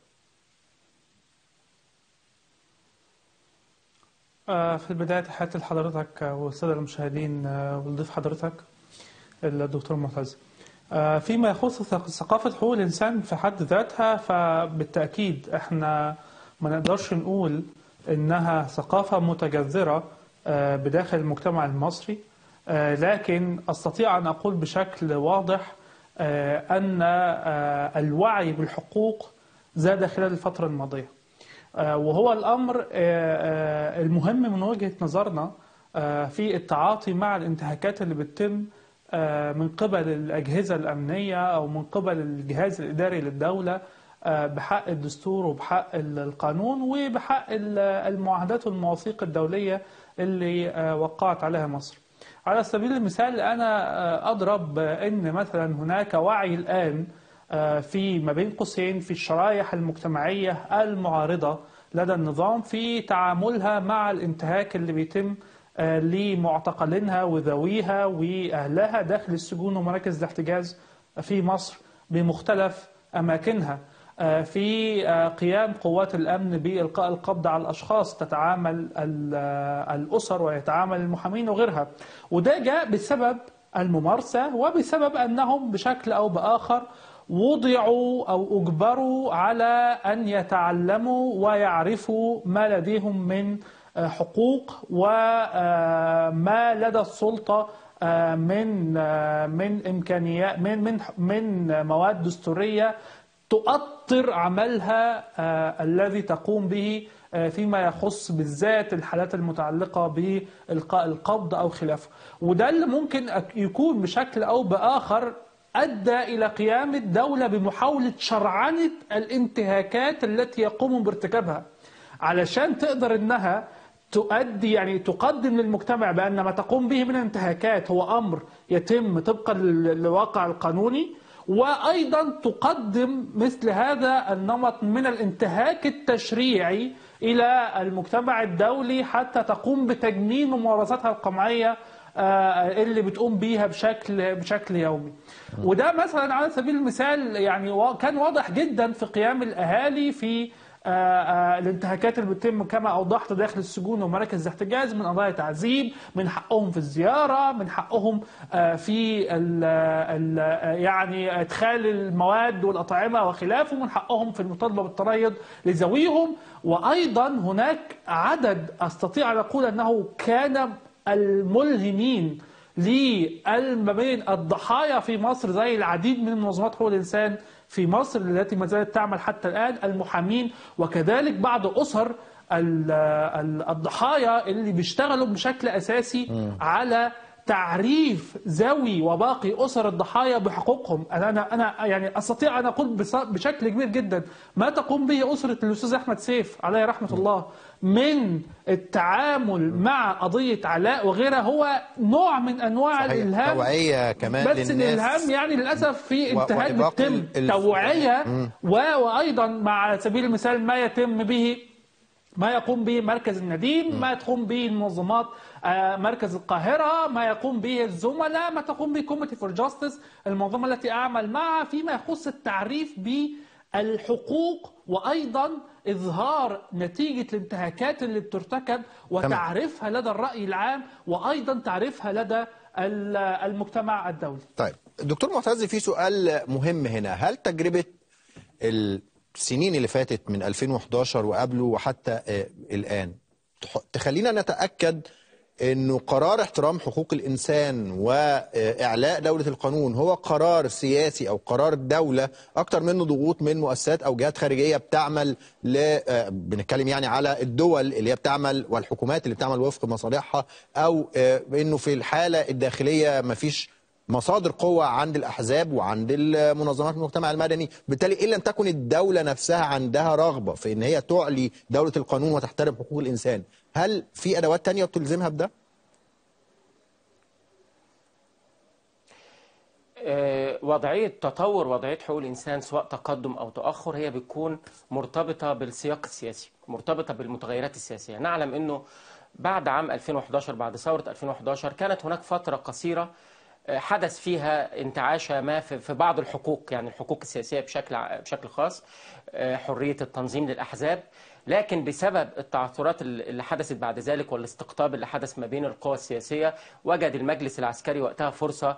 S9: في البداية تحياتي لحضرتك والسادة المشاهدين والضيف حضرتك الدكتور معتز. فيما يخص ثقافة حقوق الإنسان في حد ذاتها، فبالتأكيد احنا ما نقدرش نقول إنها ثقافة متجذرة بداخل المجتمع المصري، لكن أستطيع أن أقول بشكل واضح أن الوعي بالحقوق زاد خلال الفترة الماضية، وهو الأمر المهم من وجهة نظرنا في التعاطي مع الانتهاكات اللي بتتم من قبل الأجهزة الأمنية أو من قبل الجهاز الإداري للدولة بحق الدستور وبحق القانون وبحق المعاهدات والمواثيق الدولية اللي وقعت عليها مصر. على سبيل المثال أنا أضرب أن مثلا هناك وعي الآن في ما بين قوسين في الشرائح المجتمعية المعارضة لدى النظام في تعاملها مع الانتهاك اللي بيتم لمعتقلينها وذويها وأهلها داخل السجون ومراكز الاحتجاز في مصر بمختلف أماكنها، في قيام قوات الأمن بإلقاء القبض على الأشخاص، تتعامل الأسر ويتعامل المحامين وغيرها. وده جاء بسبب الممارسة وبسبب أنهم بشكل أو بآخر وضعوا أو أجبروا على أن يتعلموا ويعرفوا ما لديهم من حقوق وما لدى السلطة من من إمكانيات من من من مواد دستورية تؤطر عملها الذي تقوم به فيما يخص بالذات الحالات المتعلقة بإلقاء القبض أو خلافه. وده اللي ممكن يكون بشكل أو بآخر أدى إلى قيام الدولة بمحاولة شرعنة الانتهاكات التي يقوم بارتكابها علشان تقدر أنها تؤدي يعني تقدم للمجتمع بأن ما تقوم به من انتهاكات هو أمر يتم طبقا للواقع القانوني، وأيضا تقدم مثل هذا النمط من الانتهاك التشريعي إلى المجتمع الدولي حتى تقوم بتجميل ممارساتها القمعية اللي بتقوم بيها بشكل بشكل يومي. وده مثلا على سبيل المثال يعني كان واضح جدا في قيام الاهالي في آآ آآ الانتهاكات اللي بتتم كما اوضحت داخل السجون ومراكز الاحتجاز من قضايا تعذيب، من حقهم في الزياره، من حقهم في ال ال يعني ادخال المواد والاطعمه وخلافه، من حقهم في المطالبه بالتريض لذويهم. وايضا هناك عدد استطيع ان اقول انه كان الملهمين ما بين الضحايا في مصر زي العديد من منظمات حقوق الانسان في مصر التي ما زالت تعمل حتى الآن، المحامين، وكذلك بعض أسر الضحايا اللي بيشتغلوا بشكل أساسي م. على تعريف ذوي وباقي أسر الضحايا بحقوقهم. أنا أنا يعني أستطيع أن أقول بشكل كبير جدا ما تقوم به أسرة الأستاذ أحمد سيف عليه رحمة الله من التعامل مع قضية علاء وغيرها هو نوع من أنواع الإلهام،
S1: توعية كمان
S9: بس
S1: للناس.
S9: الإلهام يعني للأسف في انتهاك بيتم توعية م. وأيضا مع سبيل المثال ما يتم به ما يقوم به مركز النديم، م. ما تقوم به المنظمات مركز القاهرة، ما يقوم به الزملاء، ما تقوم به كوميتي فور جاستس المنظمة التي أعمل معها فيما يخص التعريف بالحقوق وأيضا إظهار نتيجة الانتهاكات اللي بترتكب وتعريفها لدى الرأي العام وأيضا تعريفها لدى المجتمع الدولي.
S1: طيب دكتور معتز، في سؤال مهم هنا، هل تجربة السنين اللي فاتت من ألفين وإحداشر وقبله وحتى الآن تخلينا نتأكد انه قرار احترام حقوق الانسان واعلاء دولة القانون هو قرار سياسي او قرار دولة اكتر منه ضغوط من مؤسسات او جهات خارجية بتعمل ل بنتكلم يعني على الدول اللي هي بتعمل والحكومات اللي بتعمل وفق مصالحها، او انه في الحالة الداخلية مفيش مصادر قوة عند الأحزاب وعند المنظمات المجتمع المدني، بالتالي إن لم تكن الدولة نفسها عندها رغبة في إن هي تعلي دولة القانون وتحترم حقوق الإنسان، هل في أدوات تانية بتلزمها بده؟
S8: وضعية تطور وضعية حقوق الإنسان سواء تقدم أو تأخر هي بتكون مرتبطة بالسياق السياسي، مرتبطة بالمتغيرات السياسية. نعلم أنه بعد عام ألفين وإحداشر، بعد ثورة ألفين وإحداشر، كانت هناك فترة قصيرة حدث فيها انتعاشة ما في بعض الحقوق، يعني الحقوق السياسية بشكل بشكل خاص، حرية التنظيم للأحزاب، لكن بسبب التعثرات اللي حدثت بعد ذلك والاستقطاب اللي حدث ما بين القوى السياسية، وجد المجلس العسكري وقتها فرصة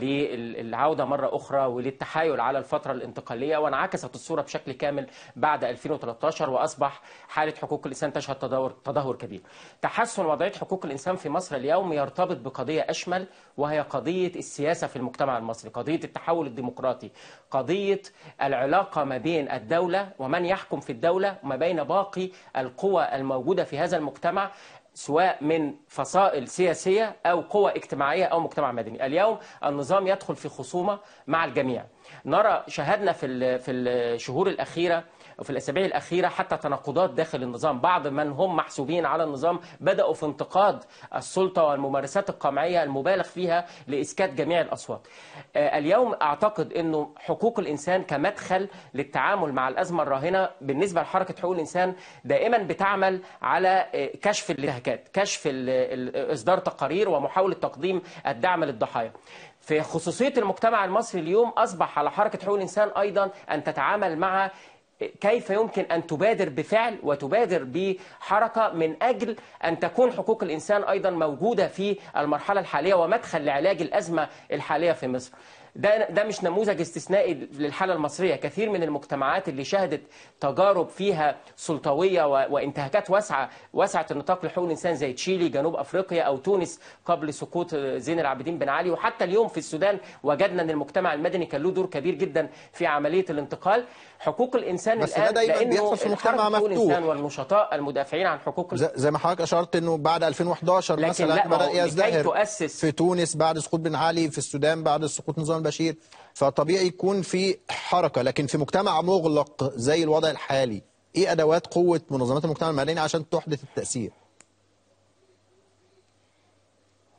S8: للعودة مرة أخرى وللتحايل على الفترة الانتقالية، وانعكست الصورة بشكل كامل بعد ألفين وثلاثة عشر، وأصبح حالة حقوق الإنسان تشهد تدهور تدهور كبير. تحسن وضعية حقوق الإنسان في مصر اليوم يرتبط بقضية أشمل، وهي قضية السياسة في المجتمع المصري، قضية التحول الديمقراطي، قضية العلاقة ما بين الدولة ومن يحكم في الدولة وما بين باقي القوى الموجودة في هذا المجتمع، سواء من فصائل سياسية أو قوى اجتماعية أو مجتمع مدني. اليوم النظام يدخل في خصومة مع الجميع. نرى شاهدنا في في الشهور الأخيرة وفي الأسابيع الأخيرة حتى تناقضات داخل النظام، بعض من هم محسوبين على النظام بدأوا في انتقاد السلطة والممارسات القمعية المبالغ فيها لإسكات جميع الأصوات. اليوم أعتقد أنه حقوق الإنسان كمدخل للتعامل مع الأزمة الراهنة بالنسبة لحركة حقوق الإنسان دائما بتعمل على كشف الانتهاكات، كشف إصدار تقارير ومحاولة تقديم الدعم للضحايا. في خصوصية المجتمع المصري اليوم أصبح على حركة حقوق الإنسان أيضا أن تتعامل مع كيف يمكن أن تبادر بفعل وتبادر بحركة من أجل أن تكون حقوق الإنسان أيضا موجودة في المرحلة الحالية ومدخل لعلاج الأزمة الحالية في مصر. ده ده مش نموذج استثنائي للحالة المصرية، كثير من المجتمعات اللي شهدت تجارب فيها سلطوية وانتهاكات واسعة واسعة النطاق لحقوق الإنسان زي تشيلي، جنوب أفريقيا أو تونس قبل سقوط زين العابدين بن علي، وحتى اليوم في السودان وجدنا أن المجتمع المدني كان له دور كبير جدا في عملية الانتقال. حقوق الإنسان
S1: بس
S8: الآن
S1: ده دايما بيحصل في مجتمع مفتوح، الإنسان
S8: والنشطاء المدافعين عن حقوق
S1: زي ما حضرتك أشرت أنه بعد ألفين وإحداشر مثلا بدأ يزدهر في تونس بعد سقوط بن علي، في السودان بعد سقوط نظام البشير، فطبيعي يكون في حركة. لكن في مجتمع مغلق زي الوضع الحالي، ايه ادوات قوة منظمات المجتمع المدني عشان تحدث التأثير؟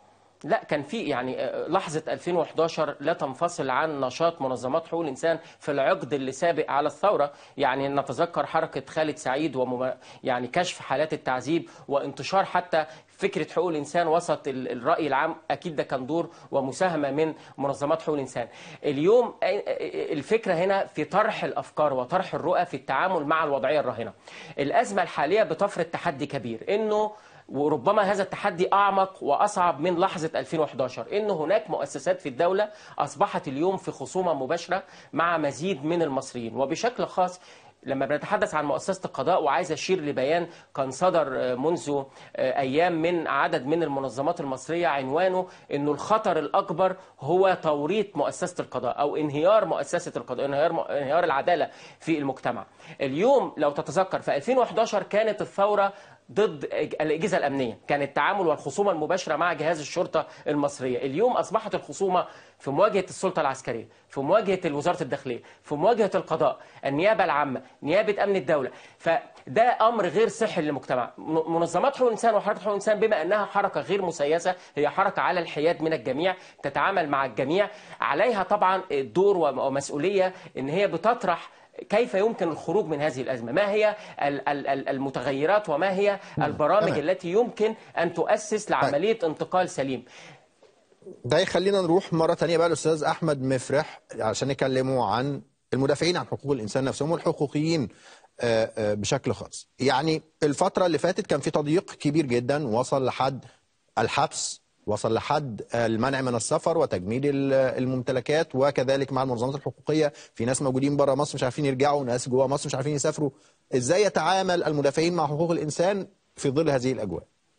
S8: لا، كان في يعني لحظة ألفين وإحداشر لا تنفصل عن نشاط منظمات حقوق الإنسان في العقد اللي سابق على الثورة. يعني نتذكر حركة خالد سعيد ومم... يعني كشف حالات التعذيب وانتشار حتى فكرة حقوق الإنسان وسط الرأي العام، أكيد ده كان دور ومساهمة من منظمات حقوق الإنسان. اليوم الفكرة هنا في طرح الأفكار وطرح الرؤى في التعامل مع الوضعية الراهنة. الأزمة الحالية بتفرض تحدي كبير، إنه وربما هذا التحدي أعمق وأصعب من لحظة ألفين وإحداشر، إن هناك مؤسسات في الدولة أصبحت اليوم في خصومة مباشرة مع مزيد من المصريين، وبشكل خاص لما بنتحدث عن مؤسسة القضاء. وعايز أشير لبيان كان صدر منذ أيام من عدد من المنظمات المصرية عنوانه أنه الخطر الأكبر هو توريط مؤسسة القضاء أو انهيار مؤسسة القضاء، انهيار, انهيار العدالة في المجتمع. اليوم لو تتذكر في ألفين وإحداشر كانت الثورة ضد الأجهزة الأمنية، كان التعامل والخصومة المباشرة مع جهاز الشرطة المصرية. اليوم أصبحت الخصومة في مواجهة السلطة العسكرية، في مواجهة وزارة الداخلية، في مواجهة القضاء، النيابة العامة، نيابة أمن الدولة. فده أمر غير صحي للمجتمع. منظمات حقوق الإنسان وحركة حقوق الإنسان بما أنها حركة غير مسيسة، هي حركة على الحياد من الجميع، تتعامل مع الجميع، عليها طبعا دور ومسؤولية أن هي بتطرح كيف يمكن الخروج من هذه الأزمة، ما هي المتغيرات وما هي البرامج تمام. التي يمكن أن تؤسس لعملية انتقال سليم.
S1: ده يخلينا نروح مرة تانية بقى الأستاذ أحمد مفرح عشان نكلموا عن المدافعين عن حقوق الإنسان نفسهم والحقوقيين بشكل خاص. يعني الفترة اللي فاتت كان في تضييق كبير جدا وصل لحد الحبس، وصل لحد المنع من السفر وتجميد الممتلكات، وكذلك مع المنظمات الحقوقية في ناس موجودين بره مصر مش عارفين يرجعوا، ناس جوه مصر مش عارفين يسافروا. ازاي يتعامل المدافعين مع حقوق الإنسان في ظل هذه الأجواء؟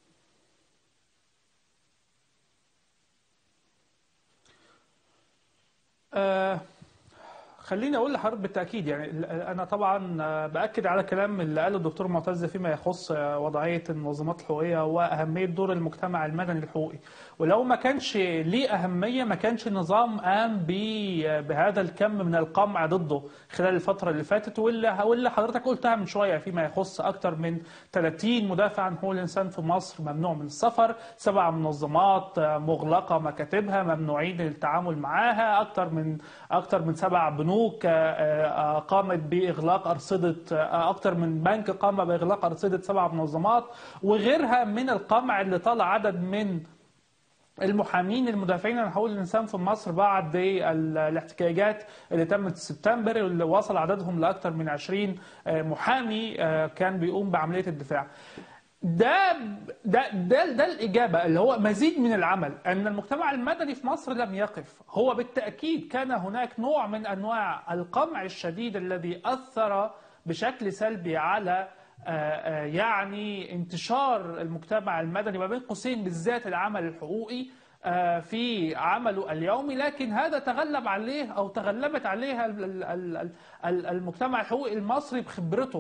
S9: آه خليني اقول لحضرتك بالتاكيد، يعني انا طبعا باكد على كلام اللي قاله الدكتور معتز فيما يخص وضعيه المنظمات الحقوقيه واهميه دور المجتمع المدني الحقوقي. ولو ما كانش ليه اهميه ما كانش النظام قام بهذا الكم من القمع ضده خلال الفتره اللي فاتت، واللي واللي حضرتك قلتها من شويه فيما يخص اكثر من ثلاثين مدافع عن حقوق الانسان في مصر ممنوع من السفر، سبع منظمات مغلقه مكاتبها ممنوعين التعامل معاها، اكثر من اكثر من سبع بنوك قامت بإغلاق أرصدة، أكثر من بنك قام بإغلاق أرصدة سبع منظمات، وغيرها من القمع اللي طال عدد من المحامين المدافعين عن حقوق الإنسان في مصر بعد الاحتجاجات اللي تمت في سبتمبر، اللي وصل عددهم لأكثر من عشرين محامي كان بيقوم بعملية الدفاع. ده ده ده ده الإجابة اللي هو مزيد من العمل. أن المجتمع المدني في مصر لم يقف، هو بالتأكيد كان هناك نوع من أنواع القمع الشديد الذي أثر بشكل سلبي على يعني انتشار المجتمع المدني ما بين قوسين بالذات العمل الحقوقي في عمله اليومي، لكن هذا تغلب عليه أو تغلبت عليها المجتمع الحقوقي المصري بخبرته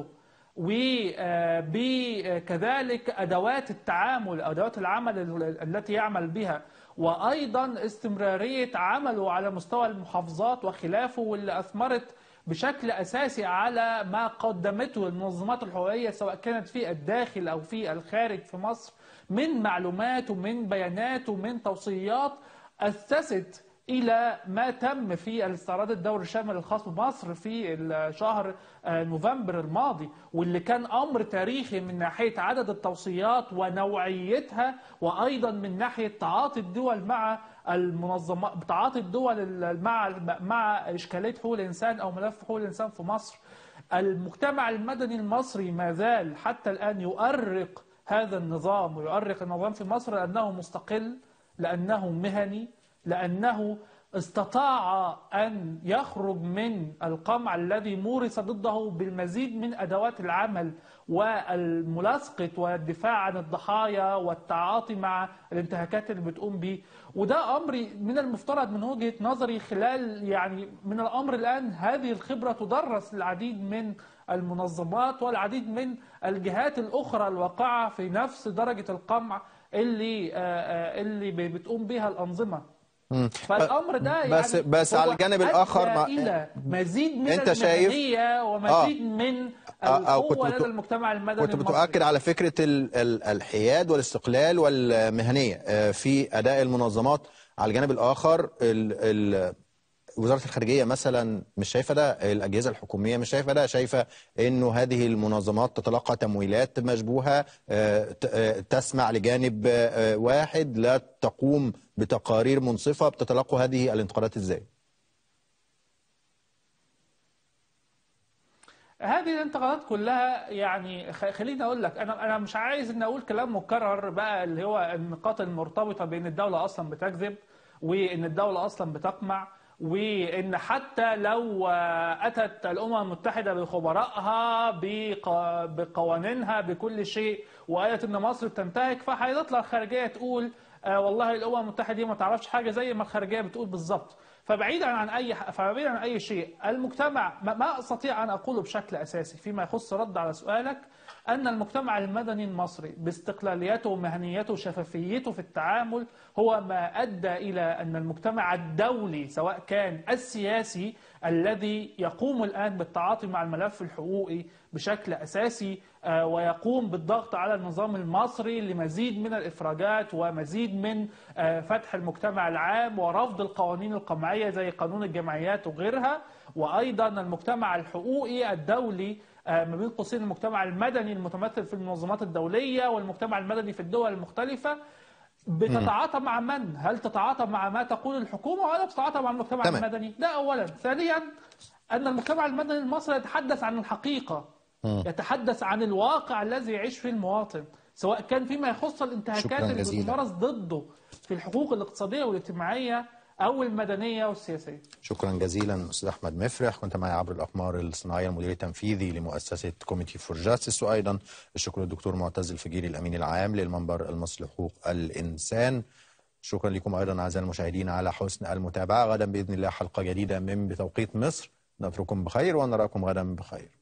S9: وبكذلك أدوات التعامل، أدوات العمل التي يعمل بها، وأيضا استمرارية عمله على مستوى المحافظات وخلافه، واللي أثمرت بشكل أساسي على ما قدمته المنظمات الحقوقية سواء كانت في الداخل أو في الخارج في مصر من معلومات ومن بيانات ومن توصيات أسست إلى ما تم في الاستعراض الدوري الشامل الخاص بمصر في شهر نوفمبر الماضي، واللي كان أمر تاريخي من ناحية عدد التوصيات ونوعيتها، وأيضا من ناحية تعاطي الدول مع المنظمات، تعاطي الدول مع مع إشكالية حقوق الإنسان أو ملف حقوق الإنسان في مصر. المجتمع المدني المصري ما زال حتى الآن يؤرق هذا النظام ويؤرق النظام في مصر لأنه مستقل، لأنه مهني، لأنه استطاع أن يخرج من القمع الذي مورس ضده بالمزيد من أدوات العمل والملاصقة والدفاع عن الضحايا والتعاطي مع الانتهاكات اللي بتقوم به. وده أمر من المفترض من وجهة نظري خلال يعني من الأمر الآن هذه الخبرة تدرس للعديد من المنظمات والعديد من الجهات الأخرى الواقعة في نفس درجة القمع اللي اللي بتقوم بها الأنظمة فالامر ده يعني
S1: بس بس على الجانب الاخر
S9: ما الى مزيد من
S1: انت
S9: المهنيه ومزيد آه من القوه لدى المجتمع المدني.
S1: كنت بتؤكد على فكره الحياد والاستقلال والمهنيه في اداء المنظمات. على الجانب الاخر ال ال وزارة الخارجية مثلا مش شايفة ده، الأجهزة الحكومية مش شايفة ده، شايفة إنه هذه المنظمات تتلقى تمويلات مشبوهة تسمع لجانب واحد، لا تقوم بتقارير منصفة. بتتلقوا هذه الانتقادات إزاي؟
S9: هذه الانتقادات كلها يعني خليني اقول لك، انا انا مش عايز ان اقول كلام مكرر بقى اللي هو النقاط المرتبطه بين الدوله اصلا بتكذب وان الدوله اصلا بتقمع، وإن حتى لو أتت الأمم المتحدة بخبرائها بقوانينها بكل شيء وقالت إن مصر بتنتهك، فهيطلع الخارجية تقول آه والله الأمم المتحدة دي ما تعرفش حاجة زي ما الخارجية بتقول بالظبط. فبعيدا عن أي فبعيدا عن أي شيء، المجتمع ما أستطيع أن أقوله بشكل أساسي فيما يخص رد على سؤالك أن المجتمع المدني المصري باستقلاليته ومهنيته وشفافيته في التعامل هو ما أدى إلى أن المجتمع الدولي سواء كان السياسي الذي يقوم الآن بالتعاطي مع الملف الحقوقي بشكل أساسي ويقوم بالضغط على النظام المصري لمزيد من الإفراجات ومزيد من فتح المجتمع العام ورفض القوانين القمعية زي قانون الجمعيات وغيرها، وأيضا المجتمع الحقوقي الدولي ما بين قوسين المجتمع المدني المتمثل في المنظمات الدولية والمجتمع المدني في الدول المختلفة بتتعاطى مع من؟ هل تتعاطى مع ما تقول الحكومة ولا تتعاطى مع المجتمع تمام. المدني؟ ده أولا. ثانيا أن المجتمع المدني المصري يتحدث عن الحقيقة، يتحدث عن الواقع الذي يعيش فيه المواطن، سواء كان فيما يخص الانتهاكات اللي بتمارس ضده في الحقوق الاقتصادية والاجتماعية أو المدنية والسياسية.
S1: شكرا جزيلا أستاذ أحمد مفرح، كنت معي عبر الأقمار الصناعية المدير التنفيذي لمؤسسة كوميتي فور جاستس، وأيضا الشكر للدكتور معتز الفجيري الأمين العام للمنبر المصري لحقوق الإنسان. شكرا لكم أيضا أعزائي المشاهدين على حسن المتابعة. غدا بإذن الله حلقة جديدة من بتوقيت مصر، نترككم بخير ونراكم غدا بخير.